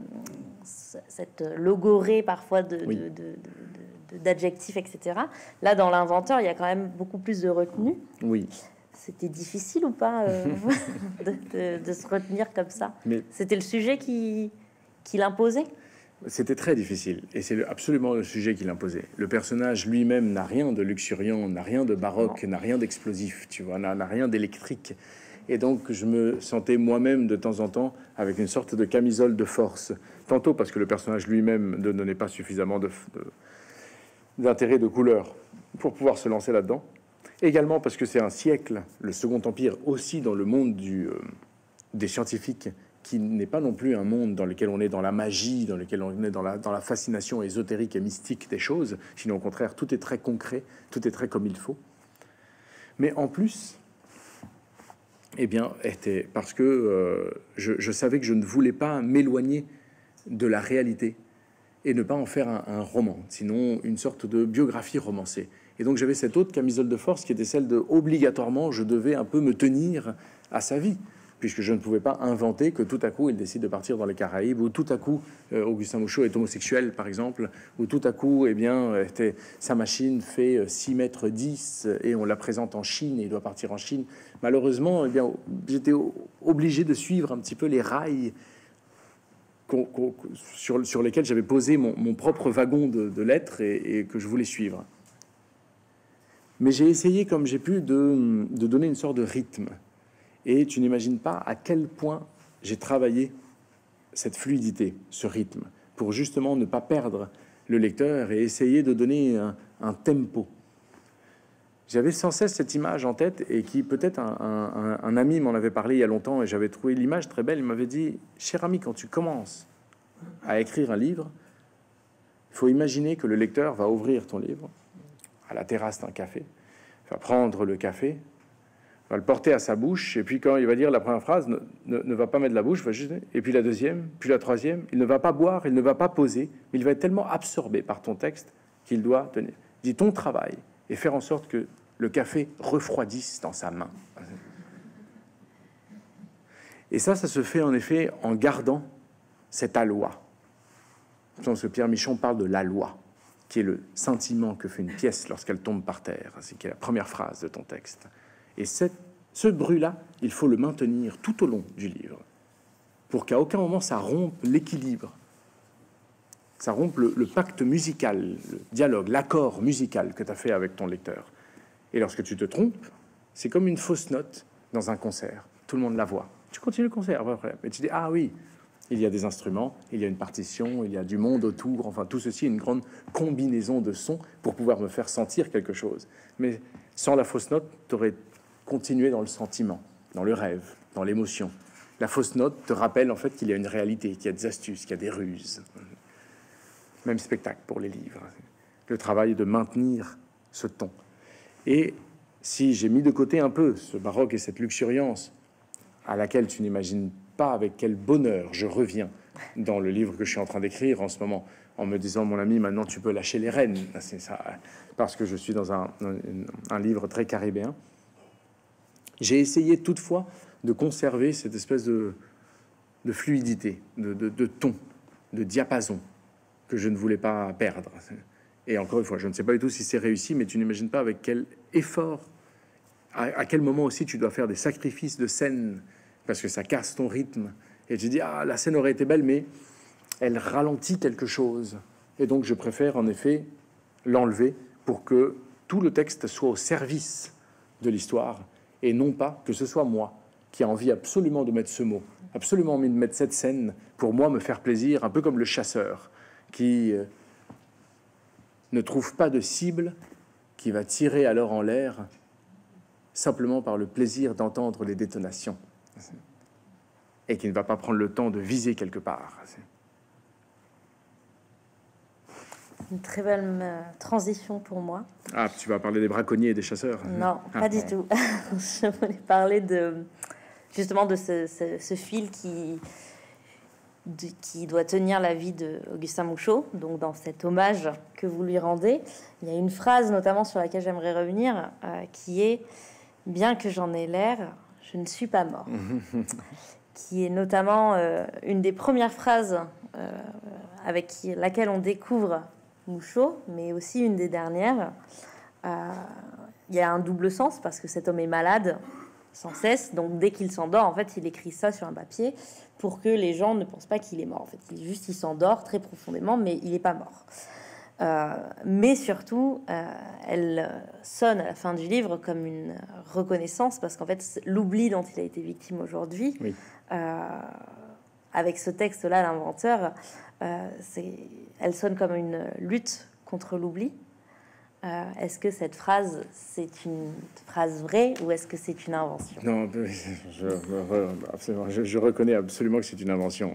[SPEAKER 1] logorée parfois d'adjectifs, etc. Là, dans l'inventeur, il y a quand même beaucoup plus de retenue.
[SPEAKER 2] Oui.
[SPEAKER 1] C'était difficile ou pas de se retenir comme ça? C'était le sujet qui l'imposait?
[SPEAKER 2] C'était très difficile, et c'est absolument le sujet qui l'imposait. Le personnage lui-même n'a rien de luxuriant, n'a rien de baroque, n'a rien d'explosif, tu vois, n'a rien d'électrique. Et donc, je me sentais moi-même de temps en temps avec une sorte de camisole de force. Tantôt parce que le personnage lui-même ne donnait pas suffisamment d'intérêt, de couleur pour pouvoir se lancer là-dedans. Également parce que c'est un siècle, le Second Empire, aussi dans le monde des scientifiques, qui n'est pas non plus un monde dans lequel on est dans la magie, dans lequel on est dans la fascination ésotérique et mystique des choses, sinon au contraire, tout est très concret, tout est très comme il faut. Mais en plus, eh bien, parce que je savais que je ne voulais pas m'éloigner de la réalité et ne pas en faire un roman, sinon une sorte de biographie romancée. Et donc j'avais cette autre camisole de force qui était celle de, obligatoirement, je devais un peu me tenir à sa vie, puisque je ne pouvais pas inventer que tout à coup il décide de partir dans les Caraïbes, ou tout à coup Augustin Mouchot est homosexuel, par exemple, ou tout à coup, eh bien, sa machine fait 6 mètres 10 et on la présente en Chine et il doit partir en Chine. Malheureusement, eh bien, j'étais obligé de suivre un petit peu les rails sur lesquels j'avais posé mon propre wagon de lettres et que je voulais suivre. Mais j'ai essayé, comme j'ai pu, de donner une sorte de rythme. Et tu n'imagines pas à quel point j'ai travaillé cette fluidité, ce rythme, pour justement ne pas perdre le lecteur et essayer de donner un tempo. J'avais sans cesse cette image en tête, et qui peut-être un ami m'en avait parlé il y a longtemps, et j'avais trouvé l'image très belle. Il m'avait dit, cher ami, quand tu commences à écrire un livre, il faut imaginer que le lecteur va ouvrir ton livre à la terrasse d'un café, va prendre le café, va le porter à sa bouche, et puis quand il va dire la première phrase, ne va pas mettre la bouche, va juste, et puis la deuxième, puis la troisième, il ne va pas boire, il ne va pas poser, mais il va être tellement absorbé par ton texte qu'il doit tenir. Dis ton travail et faire en sorte que le café refroidisse dans sa main. Et ça se fait en effet en gardant cette aloi. Je pense que Pierre Michon parle de l'aloi, qui est le sentiment que fait une pièce lorsqu'elle tombe par terre, c'est qui est la première phrase de ton texte. Et ce bruit-là, il faut le maintenir tout au long du livre, pour qu'à aucun moment ça rompe l'équilibre, ça rompe le pacte musical, le dialogue, l'accord musical que tu as fait avec ton lecteur. Et lorsque tu te trompes, c'est comme une fausse note dans un concert. Tout le monde la voit. Tu continues le concert, après, et tu dis, ah oui, il y a des instruments, il y a une partition, il y a du monde autour, enfin tout ceci est une grande combinaison de sons pour pouvoir me faire sentir quelque chose. Mais sans la fausse note, tu aurais continué dans le sentiment, dans le rêve, dans l'émotion. La fausse note te rappelle en fait qu'il y a une réalité, qu'il y a des astuces, qu'il y a des ruses. Même spectacle pour les livres. Le travail est de maintenir ce ton. Et si j'ai mis de côté un peu ce baroque et cette luxuriance à laquelle tu n'imagines pas avec quel bonheur je reviens dans le livre que je suis en train d'écrire en ce moment, en me disant, mon ami, maintenant tu peux lâcher les rênes, c'est ça, parce que je suis dans un livre très caribéen. J'ai essayé toutefois de conserver cette espèce de fluidité, de ton, de diapason que je ne voulais pas perdre. Et encore une fois, je ne sais pas du tout si c'est réussi, mais tu n'imagines pas avec quel effort, à quel moment aussi tu dois faire des sacrifices de scène, parce que ça casse ton rythme. Et tu dis, ah, la scène aurait été belle, mais elle ralentit quelque chose. Et donc, je préfère en effet l'enlever pour que tout le texte soit au service de l'histoire, et non pas que ce soit moi qui a envie absolument de mettre ce mot, absolument envie de mettre cette scène pour moi me faire plaisir, un peu comme le chasseur qui ne trouve pas de cible, qui va tirer alors en l'air simplement par le plaisir d'entendre les détonations et qui ne va pas prendre le temps de viser quelque part.
[SPEAKER 1] Une très belle transition pour moi.
[SPEAKER 2] Ah, tu vas parler des braconniers et des chasseurs?
[SPEAKER 1] Non, pas du tout. Je voulais parler justement de ce fil qui doit tenir la vie d'Augustin Mouchot. Donc, dans cet hommage que vous lui rendez, il y a une phrase notamment sur laquelle j'aimerais revenir, qui est « Bien que j'en ai l'air, je ne suis pas mort », qui est notamment une des premières phrases avec laquelle on découvre Mouchot, mais aussi une des dernières. Il y a un double sens parce que cet homme est malade sans cesse, donc dès qu'il s'endort, en fait, il écrit ça sur un papier pour que les gens ne pensent pas qu'il est mort. En fait, il s'endort très profondément, mais il n'est pas mort. Mais surtout, elle sonne à la fin du livre comme une reconnaissance, parce qu'en fait, l'oubli dont il a été victime aujourd'hui,
[SPEAKER 2] oui.
[SPEAKER 1] Avec ce texte-là, l'inventeur, elle sonne comme une lutte contre l'oubli. Est-ce que cette phrase, c'est une phrase vraie ou est-ce que c'est une invention?
[SPEAKER 2] Non, je reconnais absolument que c'est une invention.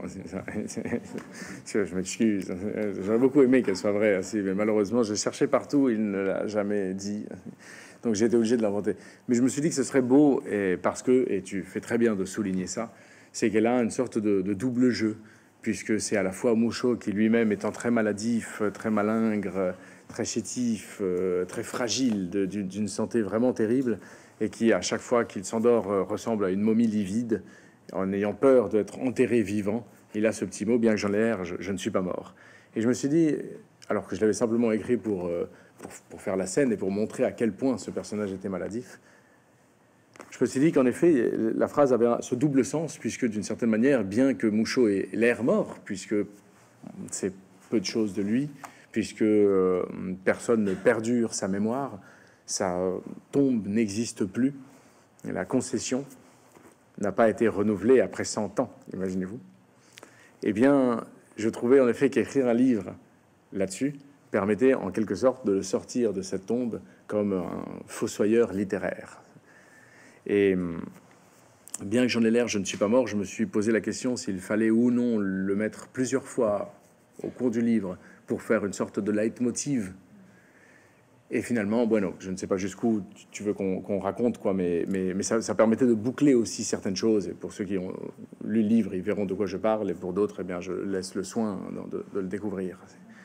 [SPEAKER 2] Je m'excuse. J'aurais beaucoup aimé qu'elle soit vraie, mais malheureusement, je cherchais partout, il ne l'a jamais dit. Donc j'ai été obligé de l'inventer. Mais je me suis dit que ce serait beau, parce que, et tu fais très bien de souligner ça, c'est qu'elle a une sorte de double jeu, puisque c'est à la fois Mouchot qui lui-même étant très maladif, très malingre, très chétif, très fragile, d'une santé vraiment terrible, et qui, à chaque fois qu'il s'endort, ressemble à une momie livide, en ayant peur d'être enterré vivant. Il a ce petit mot, bien que j'en ai l'air, je ne suis pas mort. Et je me suis dit, alors que je l'avais simplement écrit pour faire la scène et pour montrer à quel point ce personnage était maladif, je me suis dit qu'en effet, la phrase avait ce double sens, puisque d'une certaine manière, bien que Mouchot ait l'air mort, puisque c'est peu de choses de lui, puisque personne ne perdure sa mémoire, sa tombe n'existe plus, et la concession n'a pas été renouvelée après 100 ans, imaginez-vous. Eh bien, je trouvais en effet qu'écrire un livre là-dessus permettait en quelque sorte de le sortir de cette tombe comme un fossoyeur littéraire. Et bien que j'en ai l'air, je ne suis pas mort, je me suis posé la question s'il fallait ou non le mettre plusieurs fois au cours du livre pour faire une sorte de leitmotiv. Et finalement, bueno, je ne sais pas jusqu'où tu veux qu'on raconte, quoi, mais ça permettait de boucler aussi certaines choses. Et pour ceux qui ont lu le livre, ils verront de quoi je parle, et pour d'autres, eh bien, je laisse le soin de le découvrir.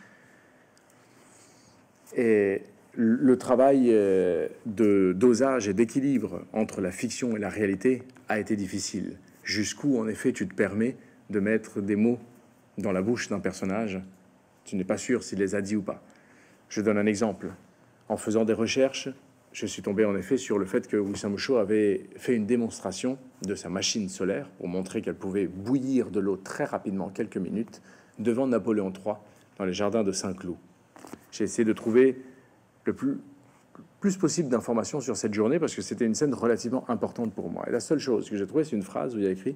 [SPEAKER 2] Et le travail de dosage et d'équilibre entre la fiction et la réalité a été difficile. Jusqu'où, en effet, tu te permets de mettre des mots dans la bouche d'un personnage, tu n'es pas sûr s'il les a dit ou pas. Je donne un exemple. En faisant des recherches, je suis tombé en effet sur le fait que Augustin Mouchot avait fait une démonstration de sa machine solaire pour montrer qu'elle pouvait bouillir de l'eau très rapidement, quelques minutes, devant Napoléon III, dans les jardins de Saint-Cloud. J'ai essayé de trouver le plus possible d'informations sur cette journée, parce que c'était une scène relativement importante pour moi. Et la seule chose que j'ai trouvée, c'est une phrase où il y a écrit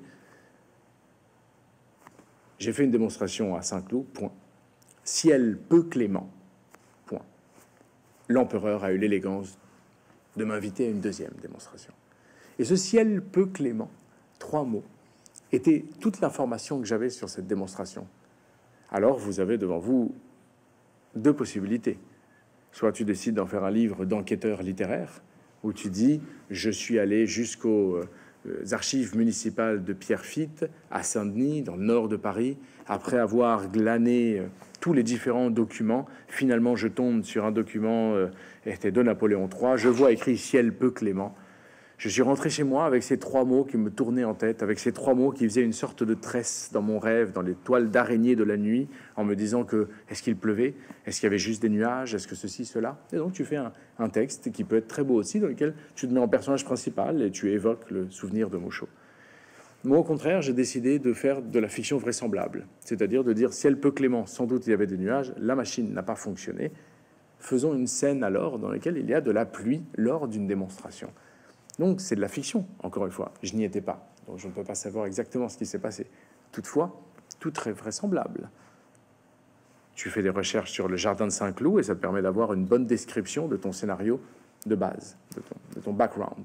[SPEAKER 2] « J'ai fait une démonstration à Saint-Cloud, point. Ciel peu clément, point. L'empereur a eu l'élégance de m'inviter à une deuxième démonstration. » Et ce ciel peu clément, 3 mots, était toute l'information que j'avais sur cette démonstration. Alors vous avez devant vous 2 possibilités. Soit tu décides d'en faire un livre d'enquêteur littéraire, où tu dis « je suis allé jusqu'aux archives municipales de Pierrefitte, à Saint-Denis, dans le nord de Paris, après avoir glané tous les différents documents, finalement je tombe sur un document était de Napoléon III, je vois écrit « ciel peu clément ». Je suis rentré chez moi avec ces 3 mots qui me tournaient en tête, avec ces 3 mots qui faisaient une sorte de tresse dans mon rêve, dans les toiles d'araignée de la nuit, en me disant que est-ce qu'il pleuvait, est-ce qu'il y avait juste des nuages, est-ce que ceci, cela. Et donc tu fais un texte qui peut être très beau aussi, dans lequel tu te mets en personnage principal et tu évoques le souvenir de Mouchot. Moi, au contraire, j'ai décidé de faire de la fiction vraisemblable, c'est-à-dire de dire ciel peu clément, sans doute il y avait des nuages, la machine n'a pas fonctionné. Faisons une scène alors dans laquelle il y a de la pluie lors d'une démonstration. Donc, c'est de la fiction, encore une fois. Je n'y étais pas, donc je ne peux pas savoir exactement ce qui s'est passé. Toutefois, tout très vraisemblable. Tu fais des recherches sur le jardin de Saint-Cloud et ça te permet d'avoir une bonne description de ton scénario de base, de ton background.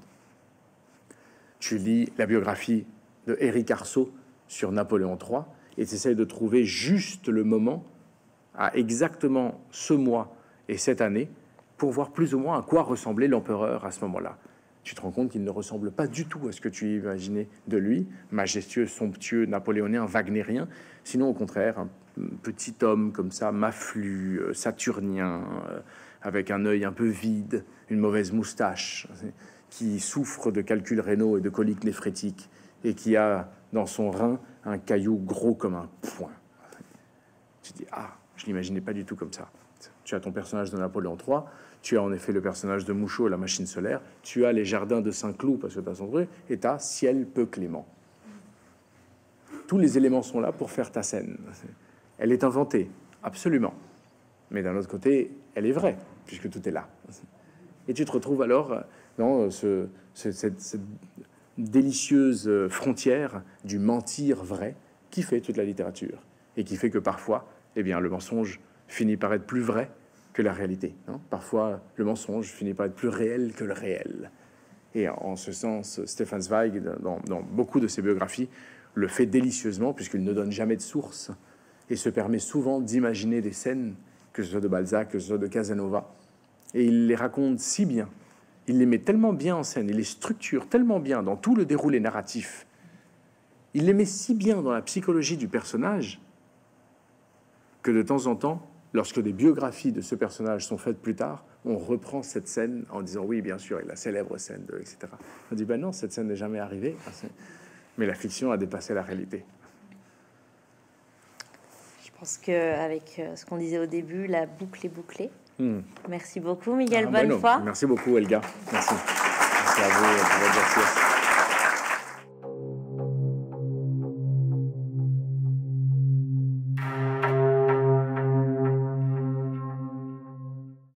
[SPEAKER 2] Tu lis la biographie de Éric Arceau sur Napoléon III et tu essaies de trouver juste le moment, à exactement ce mois et cette année, pour voir plus ou moins à quoi ressemblait l'empereur à ce moment-là. Tu te rends compte qu'il ne ressemble pas du tout à ce que tu imaginais de lui, majestueux, somptueux, napoléonien, wagnérien, sinon au contraire, un petit homme comme ça, maflu, saturnien, avec un œil un peu vide, une mauvaise moustache, qui souffre de calculs rénaux et de coliques néphrétiques, et qui a dans son rein un caillou gros comme un poing. Tu te dis, ah, je l'imaginais pas du tout comme ça. Tu as ton personnage de Napoléon III, tu as en effet le personnage de Mouchot, la machine solaire, tu as les jardins de Saint-Cloud, parce que tu as son truc, et tu as ciel peu clément. Tous les éléments sont là pour faire ta scène. Elle est inventée, absolument. Mais d'un autre côté, elle est vraie, puisque tout est là. Et tu te retrouves alors dans cette délicieuse frontière du mentir vrai qui fait toute la littérature, et qui fait que parfois, eh bien, le mensonge finit par être plus vrai que la réalité. Hein. Parfois, le mensonge finit par être plus réel que le réel. Et en ce sens, Stefan Zweig, dans beaucoup de ses biographies, le fait délicieusement, puisqu'il ne donne jamais de source, et se permet souvent d'imaginer des scènes, que ce soit de Balzac, que ce soit de Casanova, et il les raconte si bien, il les met tellement bien en scène, il les structure tellement bien dans tout le déroulé narratif, il les met si bien dans la psychologie du personnage, que de temps en temps, lorsque des biographies de ce personnage sont faites plus tard, on reprend cette scène en disant oui, bien sûr, et la célèbre scène de etc. On dit ben non, cette scène n'est jamais arrivée, mais la fiction a dépassé la réalité.
[SPEAKER 1] Je pense qu'avec ce qu'on disait au début, la boucle est bouclée. Merci beaucoup, Miguel Bonnefoy.
[SPEAKER 2] Merci beaucoup, Elga. Merci. Merci à vous pour votre exercice.